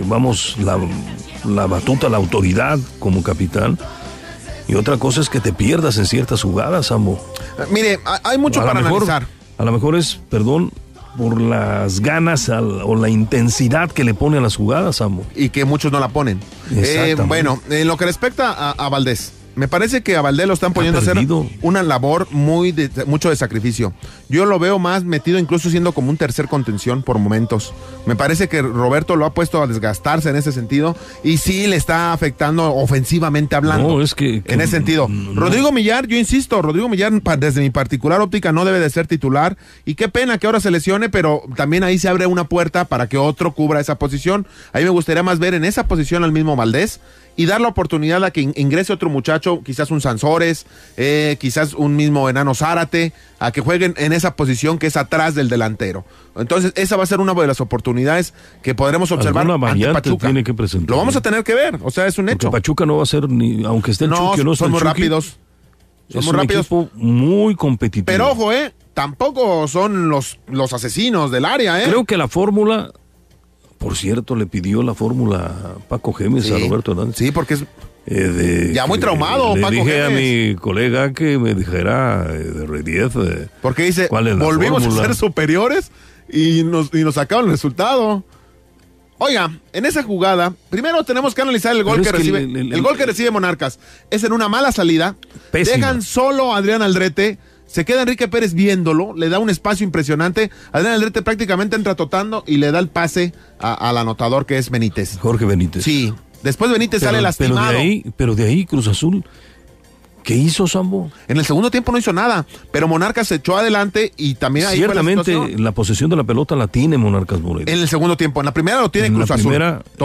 la batuta, la autoridad como capitán. Y otra cosa es que te pierdas en ciertas jugadas, Sambo. Mire, hay mucho para analizar. A lo mejor es, por las ganas o la intensidad que le pone a las jugadas, Sambo. Y que muchos no la ponen. Bueno, en lo que respecta a Valdés, me parece que a Valdés lo están poniendo a hacer una labor mucho de sacrificio. Yo lo veo más metido, incluso siendo como un tercer contención por momentos. Me parece que Roberto lo ha puesto a desgastarse en ese sentido y sí le está afectando ofensivamente hablando. No, es que en ese sentido. No. Rodrigo Millar, yo insisto, Rodrigo Millar desde mi particular óptica no debe de ser titular y qué pena que ahora se lesione, pero también ahí se abre una puerta para que otro cubra esa posición. Ahí me gustaría más ver en esa posición al mismo Valdés y dar la oportunidad a que ingrese otro muchacho, quizás un Sansores, quizás un mismo Enano Zárate, a que jueguen en esa posición que es atrás del delantero. Entonces, esa va a ser una de las oportunidades que podremos observar ante Pachuca. Tiene que presentar. Lo vamos a tener que ver, o sea, es un hecho. Porque Pachuca no va a ser ni, aunque esté el Chucky o no esté el Chucky. Son muy rápidos. Son muy rápidos. Equipo muy competitivo. Pero ojo, tampoco son los asesinos del área, Creo que la fórmula, por cierto, le pidió la fórmula Paco Gémez a Roberto Hernández. Sí, porque es ya muy traumado, Paco Gémez. Le dije a mi colega que me dijera de R10. Porque dice, volvimos a ser superiores y nos sacaron el resultado. Oiga, en esa jugada, primero tenemos que analizar el gol que recibe. El gol que recibe Monarcas es en una mala salida. Pésima. Dejan solo a Adrián Aldrete. Se queda Enrique Pérez viéndolo, le da un espacio impresionante. Adrián Aldrete prácticamente entra totando y le da el pase al anotador que es Benítez. Jorge Benítez. Sí. Después Benítez sale lastimado. Pero de ahí Cruz Azul, ¿qué hizo, Sambo? En el segundo tiempo no hizo nada, pero Monarcas se echó adelante y también ahí ciertamente la posesión de la pelota la tiene Monarcas Morelia. En el segundo tiempo, en la primera lo tiene Cruz Azul.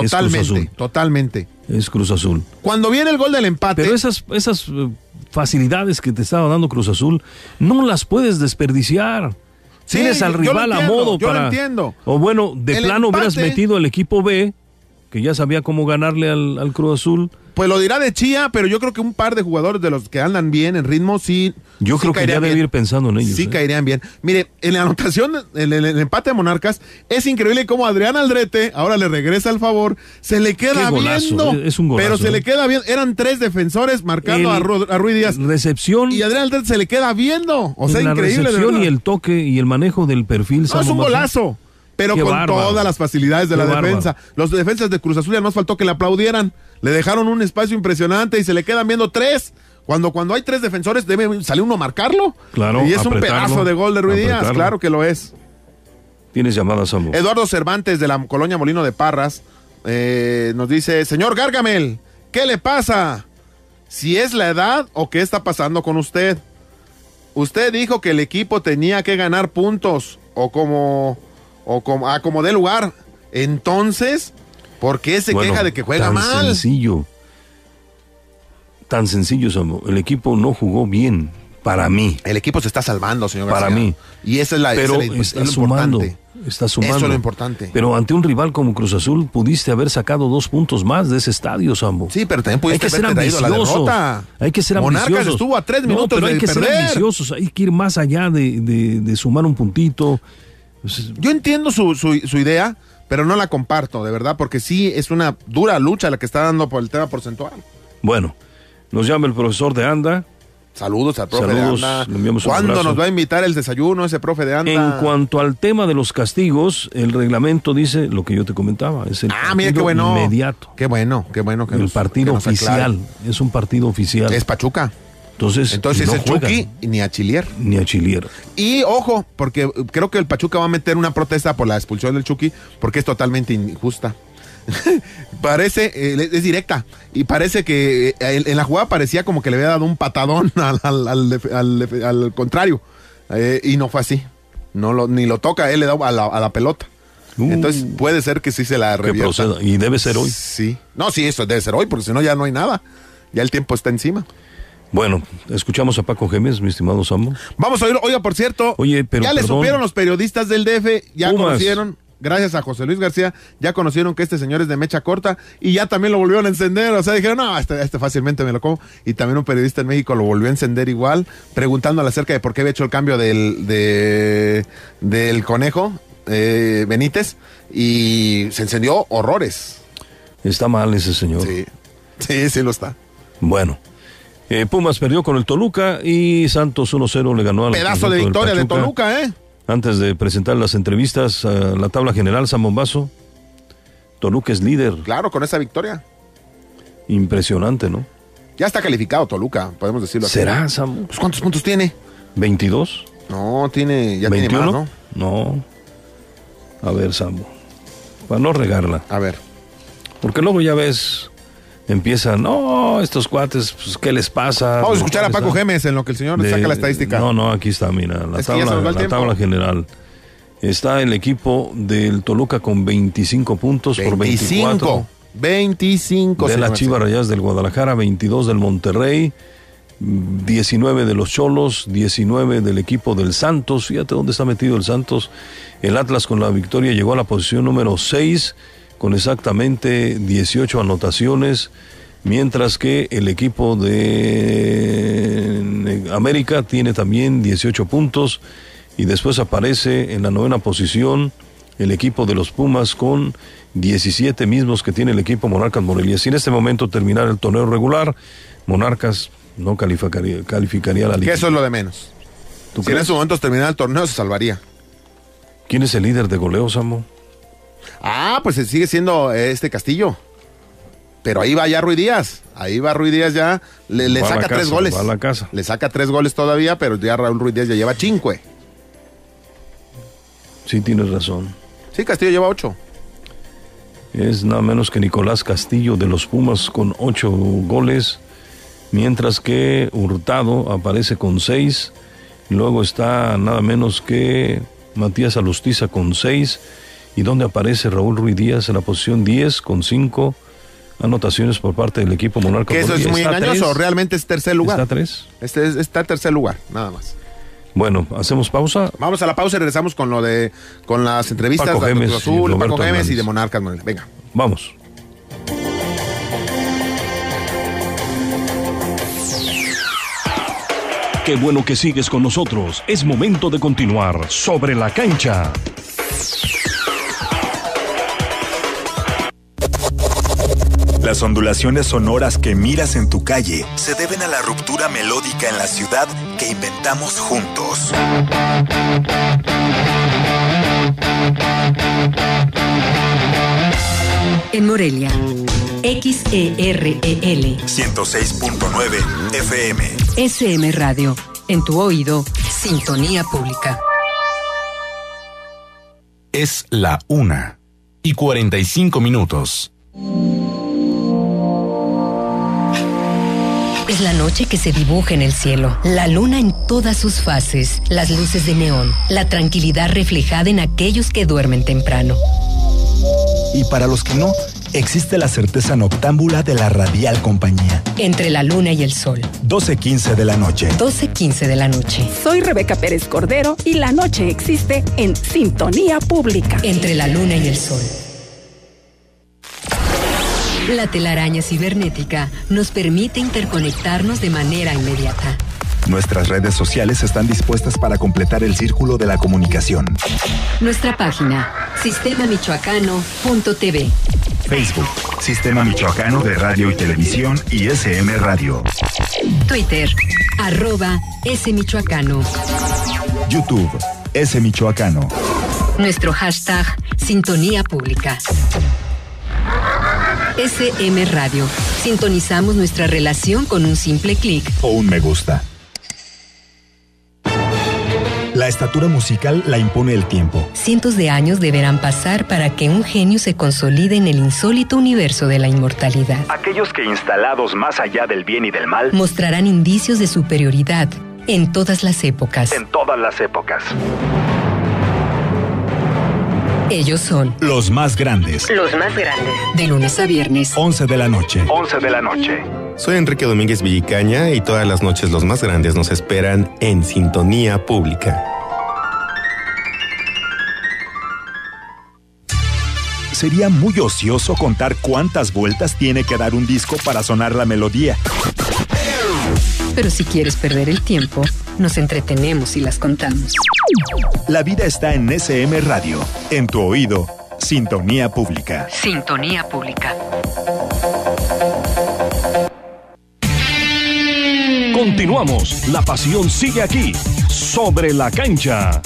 Totalmente. Es Cruz Azul. Cuando viene el gol del empate. Pero esas facilidades que te estaba dando Cruz Azul, no las puedes desperdiciar. Sí, tienes al rival a modo para. Yo lo entiendo. O bueno, de plano hubieras metido el equipo B, que ya sabía cómo ganarle al Cruz Azul. Pues lo dirá de Chía, pero yo creo que un par de jugadores de los que andan bien en ritmo, sí. Yo creo que ya debe ir pensando en ellos. Sí, caerían bien. Mire, en la anotación, en el empate de Monarcas, es increíble cómo Adrián Aldrete, ahora le regresa al favor, se le queda viendo. Es un golazo. Pero se le queda bien. Eran 3 defensores marcando a Ruiz Díaz. Recepción. Y Adrián Aldrete se le queda viendo. O sea, increíble. La recepción y el toque y el manejo del perfil. No, es un golazo. Pero qué con bárbaro. Todas las facilidades de la defensa. Los defensas de Cruz Azul ya nos faltó que le aplaudieran. Le dejaron un espacio impresionante y se le quedan viendo 3. Cuando hay 3 defensores, debe salir uno a marcarlo. Claro. Y es un pedazo de gol de Ruiz Díaz. Claro que lo es. Tienes llamadas, Samu. Eduardo Cervantes de la colonia Molino de Parras nos dice: señor Gargamel, ¿qué le pasa? ¿Si es la edad o qué está pasando con usted? Usted dijo que el equipo tenía que ganar puntos o como dé lugar. Entonces, ¿por qué se queja de que juega mal? Tan sencillo, Samu. El equipo no jugó bien, para mí. El equipo se está salvando, señor García. Para mí. Y esa es la está sumando. Está sumando. Eso es lo importante. Pero ante un rival como Cruz Azul, pudiste haber sacado 2 puntos más de ese estadio, Sambo. Sí, pero también pudiste haber traído la derrota. Hay que ser ambiciosos. Monarcas estuvo a 3 minutos pero hay que perder. ser ambiciosos. Hay que ir más allá de sumar un puntito. Yo entiendo su idea, pero no la comparto, de verdad, porque sí es una dura lucha la que está dando por el tema porcentual. Bueno, nos llama el profesor de Anda. Saludos al profe de Anda. ¿Cuándo nos va a invitar el desayuno ese profe de Anda? En cuanto al tema de los castigos, el reglamento dice lo que yo te comentaba, es el mira, qué bueno. Inmediato. Qué bueno que el partido oficial, es un partido oficial. Es Pachuca. Entonces no es Chucky ni Achillier. Y ojo, porque creo que el Pachuca va a meter una protesta por la expulsión del Chucky, porque es totalmente injusta. Parece, es directa, y parece que en la jugada parecía como que le había dado un patadón al contrario, y no fue así, ni lo toca, él le da a la pelota. Entonces puede ser que sí se la revierta. Que proceda, y debe ser hoy. Sí, no, sí, eso debe ser hoy, porque si no ya no hay nada, ya el tiempo está encima. Bueno, escuchamos a Paco Gémez, mi estimado Sambo. Vamos a oír, oiga, por cierto, ya le supieron los periodistas del DF, ya conocieron... Gracias a José Luis García, ya conocieron que este señor es de mecha corta y ya también lo volvieron a encender. O sea, dijeron, no, este fácilmente me lo como. Y también un periodista en México lo volvió a encender igual, preguntándole acerca de por qué había hecho el cambio del conejo Benítez, y se encendió horrores. Está mal ese señor. Sí lo está. Bueno. Pumas perdió con el Toluca y Santos 1-0 le ganó al pedazo de victoria de Toluca, Antes de presentar las entrevistas a la tabla general, San Bombazo, Toluca es líder. Claro, con esa victoria. Impresionante, ¿no? Ya está calificado Toluca, podemos decirlo así. ¿Será, Sam? Pues, ¿cuántos puntos tiene? 22. No, ya 21? Tiene más, ¿no? No. A ver, Sambo, para no regarla. A ver. Porque luego ya ves, empiezan, estos cuates, pues, ¿qué les pasa? Vamos a escuchar a Paco Gémez en lo que el señor saca la estadística. No, aquí está, mira, la tabla general. Está el equipo del Toluca con 25 puntos por 24. 25. De las Chivas Rayadas del Guadalajara, 22 del Monterrey, 19 de los Cholos, 19 del equipo del Santos. Fíjate dónde está metido el Santos. El Atlas con la victoria llegó a la posición número 6 con exactamente 18 anotaciones, mientras que el equipo de América tiene también 18 puntos, y después aparece en la 9ª posición el equipo de los Pumas con 17 mismos que tiene el equipo Monarcas Morelia. Si en este momento terminara el torneo regular, Monarcas no calificaría la liga. Que eso es lo de menos. Si en esos momentos terminara el torneo, se salvaría. ¿Quién es el líder de goleo, Samo? Pues sigue siendo Castillo. Pero ahí va ya Rui Díaz. Ahí va Rui Díaz ya. Le saca 3 goles. Va a la casa. Le saca 3 goles todavía, pero ya Raúl Ruiz Díaz ya lleva 5. Sí, tienes razón. Sí, Castillo lleva 8. Es nada menos que Nicolás Castillo de los Pumas con 8 goles, mientras que Hurtado aparece con 6. Luego está nada menos que Matías Alustiza con 6. ¿Y donde aparece Raúl Ruiz Díaz? En la posición 10 con 5 anotaciones por parte del equipo Monarca. Que eso es muy engañoso, realmente es tercer lugar. ¿Está 3? Está tercer lugar, nada más. Bueno, ¿hacemos pausa? Vamos a la pausa y regresamos con las entrevistas Paco de Gémez Cruz Azul, y Paco Gémez Hernández. y de Monarcas. Venga. Vamos. Qué bueno que sigues con nosotros. Es momento de continuar Sobre la Cancha. Las ondulaciones sonoras que miras en tu calle se deben a la ruptura melódica en la ciudad que inventamos juntos. En Morelia, XEREL 106.9 FM. SM Radio. En tu oído, sintonía pública. Es la 1:45. Es la noche que se dibuja en el cielo, la luna en todas sus fases, las luces de neón, la tranquilidad reflejada en aquellos que duermen temprano. Y para los que no, existe la certeza noctámbula de la Radial Compañía. Entre la luna y el sol. 12:15 de la noche. 12:15 de la noche. Soy Rebeca Pérez Cordero y la noche existe en Sintonía Pública. Entre la luna y el sol. La telaraña cibernética nos permite interconectarnos de manera inmediata. Nuestras redes sociales están dispuestas para completar el círculo de la comunicación. Nuestra página, sistemamichoacano.tv. Facebook, Sistema Michoacano de Radio y Televisión y SM Radio. Twitter, @SMichoacano. YouTube, S Michoacano. Nuestro hashtag, Sintonía Pública. SM Radio. Sintonizamos nuestra relación con un simple clic o un me gusta. La La estatura musical la impone el tiempo. Cientos de años deberán pasar para que un genio se consolide en el insólito universo de la inmortalidad. Aquellos que, instalados más allá del bien y del mal, mostrarán indicios de superioridad en todas las épocas. En todas las épocas. Ellos son los más grandes. Los más grandes. De lunes a viernes. 11 de la noche. 11 de la noche. Soy Enrique Domínguez Villicaña y todas las noches los más grandes nos esperan en Sintonía Pública. Sería muy ocioso contar cuántas vueltas tiene que dar un disco para sonar la melodía. Pero si quieres perder el tiempo, nos entretenemos y las contamos. La vida está en SM Radio. En tu oído, Sintonía Pública. Sintonía Pública. Continuamos. La pasión sigue aquí. Sobre la cancha.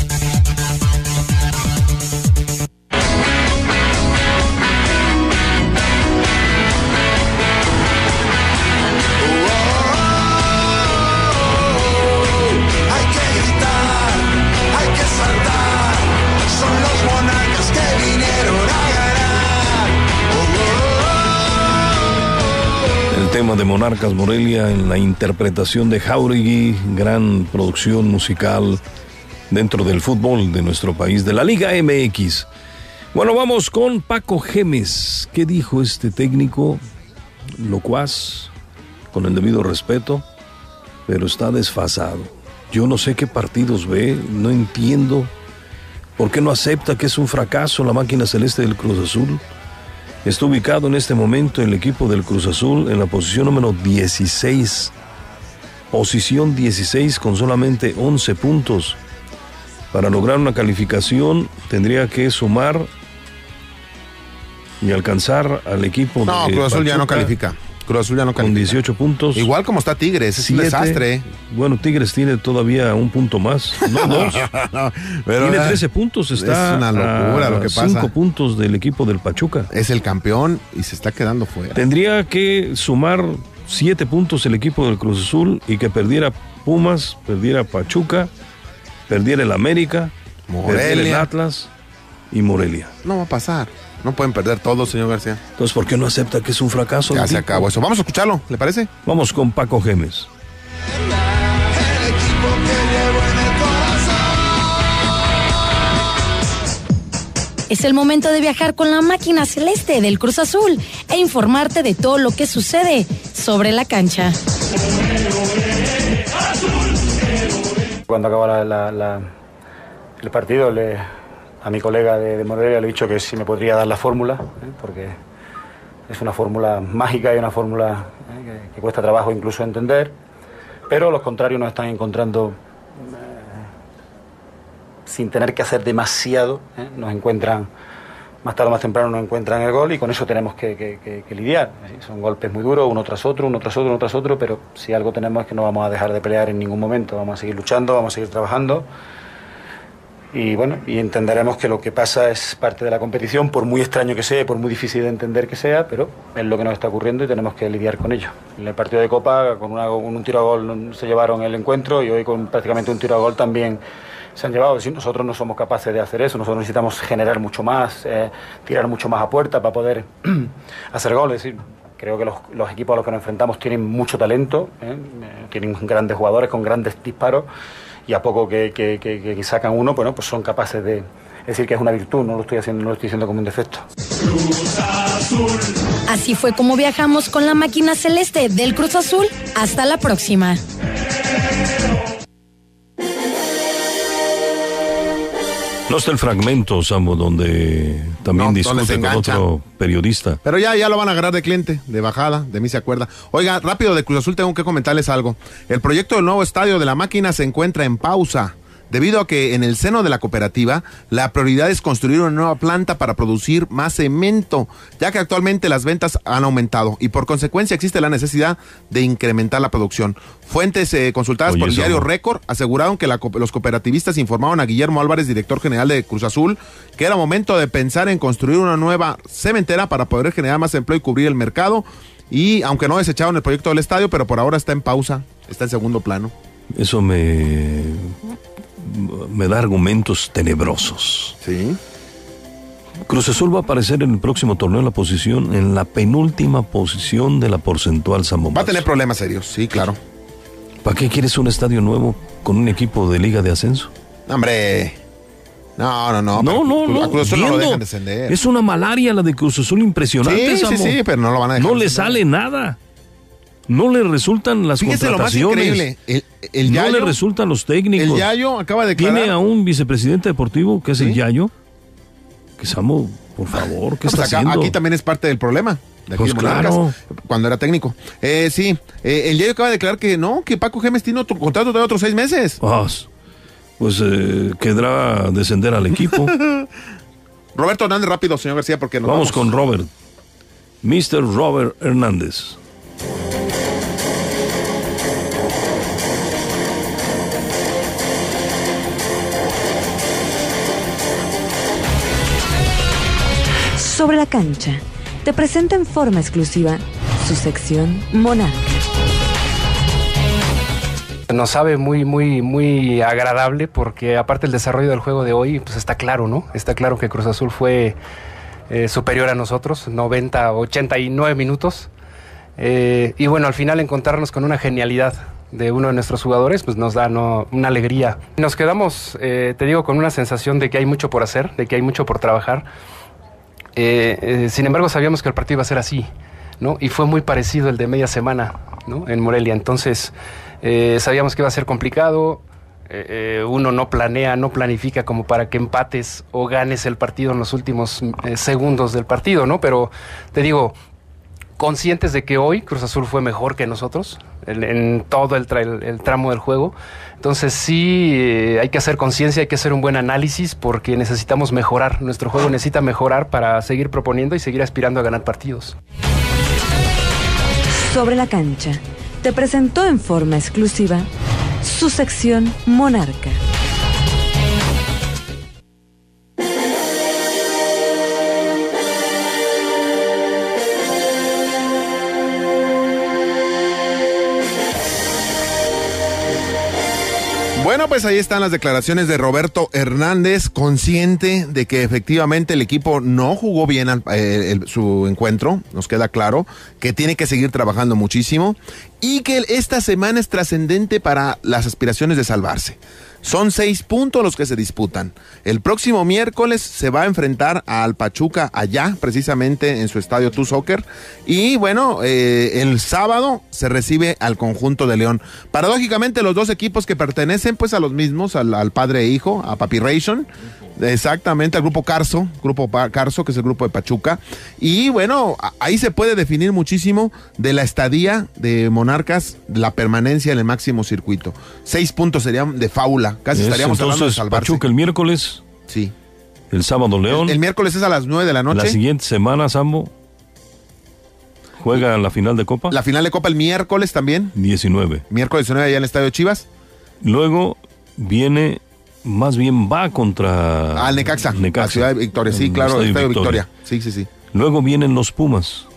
Tema de Monarcas Morelia en la interpretación de Jauregui, gran producción musical dentro del fútbol de nuestro país, de la Liga MX. Bueno, vamos con Paco Gemes. ¿Qué dijo este técnico? Locuaz, con el debido respeto, pero está desfasado. Yo no sé qué partidos ve, no entiendo por qué no acepta que es un fracaso la máquina celeste del Cruz Azul. Está ubicado en este momento el equipo del Cruz Azul en la posición número 16. Posición 16 con solamente 11 puntos. Para lograr una calificación tendría que sumar y alcanzar al equipo de Cruz Azul ya no califica. Cruz Azul ya no califica. Con 18 puntos. Igual como está Tigres, es un desastre. Bueno, Tigres tiene todavía un punto más, no dos. Pero tiene 13 puntos, está es una locura lo que pasa. 5 puntos del equipo del Pachuca. Es el campeón y se está quedando fuera. Tendría que sumar 7 puntos el equipo del Cruz Azul y que perdiera Pumas, perdiera Pachuca, perdiera el América, perdiera el Atlas y Morelia. No va a pasar. No pueden perder todo, señor García. Entonces, ¿por qué no acepta que es un fracaso? Ya se acabó eso. Vamos a escucharlo, ¿le parece? Vamos con Paco Gemes. Es el momento de viajar con la máquina celeste del Cruz Azul e informarte de todo lo que sucede sobre la cancha. Cuando acaba el partido, a mi colega de Morelia le he dicho que si me podría dar la fórmula, porque es una fórmula mágica y una fórmula que cuesta trabajo incluso entender, pero los contrarios nos están encontrando sin tener que hacer demasiado, nos encuentran, más tarde o más temprano nos encuentran el gol y con eso tenemos que lidiar. Son golpes muy duros, uno tras otro, uno tras otro, uno tras otro, pero si algo tenemos es que no vamos a dejar de pelear en ningún momento, vamos a seguir luchando, vamos a seguir trabajando. Y bueno, y entenderemos que lo que pasa es parte de la competición, por muy extraño que sea, por muy difícil de entender que sea, pero es lo que nos está ocurriendo y tenemos que lidiar con ello. En el partido de Copa, con un tiro a gol se llevaron el encuentro y hoy con prácticamente un tiro a gol también se han llevado. Si nosotros no somos capaces de hacer eso, nosotros necesitamos generar mucho más, tirar mucho más a puerta para poder hacer goles. Es decir, creo que los equipos a los que nos enfrentamos tienen mucho talento, tienen grandes jugadores con grandes disparos. Y a poco que sacan uno, bueno, pues son capaces de decir que es una virtud, no lo estoy diciendo como un defecto. Así fue como viajamos con la máquina celeste del Cruz Azul. Hasta la próxima. No está el fragmento, Sambo, donde también discute con otro periodista. Pero ya lo van a agarrar de cliente, de bajada, de mí se acuerda. Oiga, rápido de Cruz Azul tengo que comentarles algo. El proyecto del nuevo estadio de la máquina se encuentra en pausa, debido a que en el seno de la cooperativa la prioridad es construir una nueva planta para producir más cemento, ya que actualmente las ventas han aumentado y por consecuencia existe la necesidad de incrementar la producción. Fuentes consultadas por el diario Récord aseguraron que los cooperativistas informaron a Guillermo Álvarez, director general de Cruz Azul, que era momento de pensar en construir una nueva cementera para poder generar más empleo y cubrir el mercado. Y aunque no desecharon el proyecto del estadio, pero por ahora está en pausa, está en segundo plano. Eso me me da argumentos tenebrosos. Sí. Cruz Azul va a aparecer en el próximo torneo en la penúltima posición de la porcentual Samombazo. Va a tener problemas serios, sí, claro. ¿Para qué quieres un estadio nuevo con un equipo de liga de ascenso? ¡Hombre! No. No. A Cruz Azul no lo dejan descender. Es una malaria la de Cruz Azul impresionante, Sí, pero no lo van a dejar. No le sale nada. No le resultan las contrataciones. Lo más increíble, el Yayo, no le resultan los técnicos. El Yayo acaba de declarar. Tiene a un vicepresidente deportivo que es el Yayo. Que Samo, por favor, ¿qué está haciendo? Aquí también es parte del problema. De aquí pues de Monarcas, claro. Cuando era técnico. El Yayo acaba de declarar que Paco Gémez tiene otro contrato de otros 6 meses. Pues quedará descender al equipo. Roberto Hernández, rápido, señor García, porque nos vamos con Robert. Mr. Robert Hernández. Sobre la cancha, te presenta en forma exclusiva su sección Monarca. Nos sabe muy agradable porque aparte el desarrollo del juego de hoy, pues está claro, ¿no? Está claro que Cruz Azul fue superior a nosotros, 90, 89 minutos. Y bueno, al final encontrarnos con una genialidad de uno de nuestros jugadores, pues nos da una alegría. Nos quedamos, te digo, con una sensación de que hay mucho por hacer, de que hay mucho por trabajar. Sin embargo, sabíamos que el partido iba a ser así, ¿no? Y fue muy parecido el de media semana, ¿no? En Morelia. Entonces, sabíamos que iba a ser complicado. Uno no planifica como para que empates o ganes el partido en los últimos segundos del partido, ¿no? Pero te digo, conscientes de que hoy Cruz Azul fue mejor que nosotros en todo el tramo del juego. Entonces sí, hay que hacer conciencia, hay que hacer un buen análisis porque necesitamos mejorar. Nuestro juego necesita mejorar para seguir proponiendo y seguir aspirando a ganar partidos. Sobre la cancha, te presentó en forma exclusiva su sección Monarca. Bueno, pues ahí están las declaraciones de Roberto Hernández, consciente de que efectivamente el equipo no jugó bien su encuentro, nos queda claro, que tiene que seguir trabajando muchísimo y que esta semana es trascendente para las aspiraciones de salvarse. Son 6 puntos los que se disputan. El próximo miércoles se va a enfrentar al Pachuca allá, precisamente en su estadio Soccer. Y bueno, el sábado se recibe al conjunto de León. Paradójicamente los dos equipos que pertenecen pues a los mismos, al padre e hijo, a Papi Ration. Exactamente, al grupo Carso, que es el grupo de Pachuca. Y bueno, ahí se puede definir muchísimo de la estadía de Monarcas, la permanencia en el máximo circuito. 6 puntos serían de fábula, casi estaríamos hablando de salvarse. Pachuca el miércoles. Sí. El sábado León. El miércoles es a las 9 de la noche. La siguiente semana, Sambo, juega la final de Copa. La final de Copa el miércoles también. 19. Miércoles 19 allá en el Estadio Chivas. Luego viene... Más bien va contra... Al Necaxa. A Ciudad de Victoria, sí, claro, Estadio Victoria. Sí. Luego vienen los Pumas.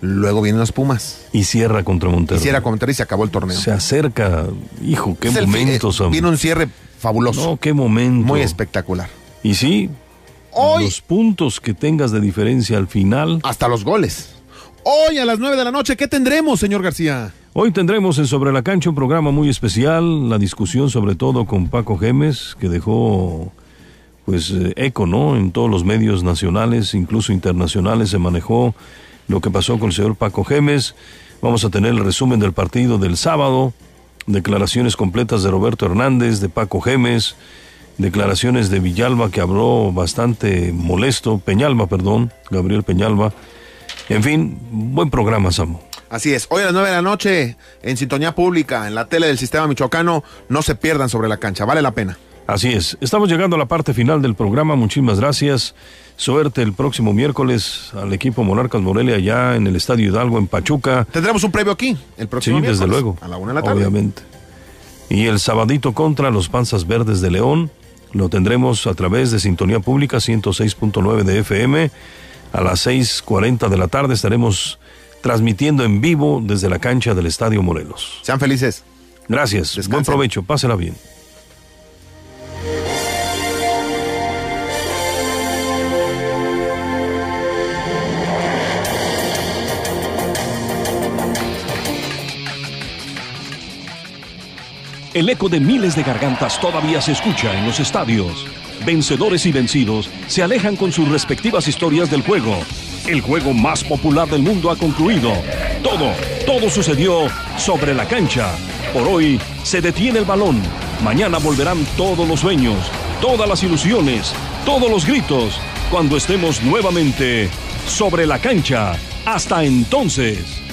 Y cierra contra Monterrey. Y se acabó el torneo. Se acerca, hijo, qué momentos. Viene un cierre fabuloso. No, qué momento. Muy espectacular. Y sí, hoy, los puntos que tengas de diferencia al final. Hasta los goles. Hoy a las 9 de la noche, ¿qué tendremos, señor García? Hoy tendremos en Sobre la Cancha un programa muy especial, la discusión sobre todo con Paco Gémez, que dejó pues eco, ¿no? En todos los medios nacionales, incluso internacionales, se manejó lo que pasó con el señor Paco Gémez. Vamos a tener el resumen del partido del sábado, declaraciones completas de Roberto Hernández, de Paco Gémez, declaraciones de Villalba, que habló bastante molesto, Gabriel Peñalba. En fin, buen programa, Samo. Así es, hoy a las 9 de la noche, en Sintonía Pública, en la tele del Sistema Michoacano, no se pierdan Sobre la Cancha, vale la pena. Así es, estamos llegando a la parte final del programa, muchísimas gracias, suerte el próximo miércoles al equipo Monarcas Morelia allá en el Estadio Hidalgo en Pachuca. Tendremos un previo aquí, el próximo miércoles. Sí, desde luego, a la 1 de la tarde. Obviamente. Y el sabadito contra los Panzas Verdes de León, lo tendremos a través de Sintonía Pública 106.9 de FM, a las 6:40 de la tarde estaremos transmitiendo en vivo desde la cancha del Estadio Morelos. Sean felices. Gracias. Descansen. Buen provecho. Pásela bien. El eco de miles de gargantas todavía se escucha en los estadios. Vencedores y vencidos se alejan con sus respectivas historias del juego. El juego más popular del mundo ha concluido. Todo sucedió sobre la cancha. Por hoy se detiene el balón. Mañana volverán todos los sueños, todas las ilusiones, todos los gritos, cuando estemos nuevamente sobre la cancha. Hasta entonces.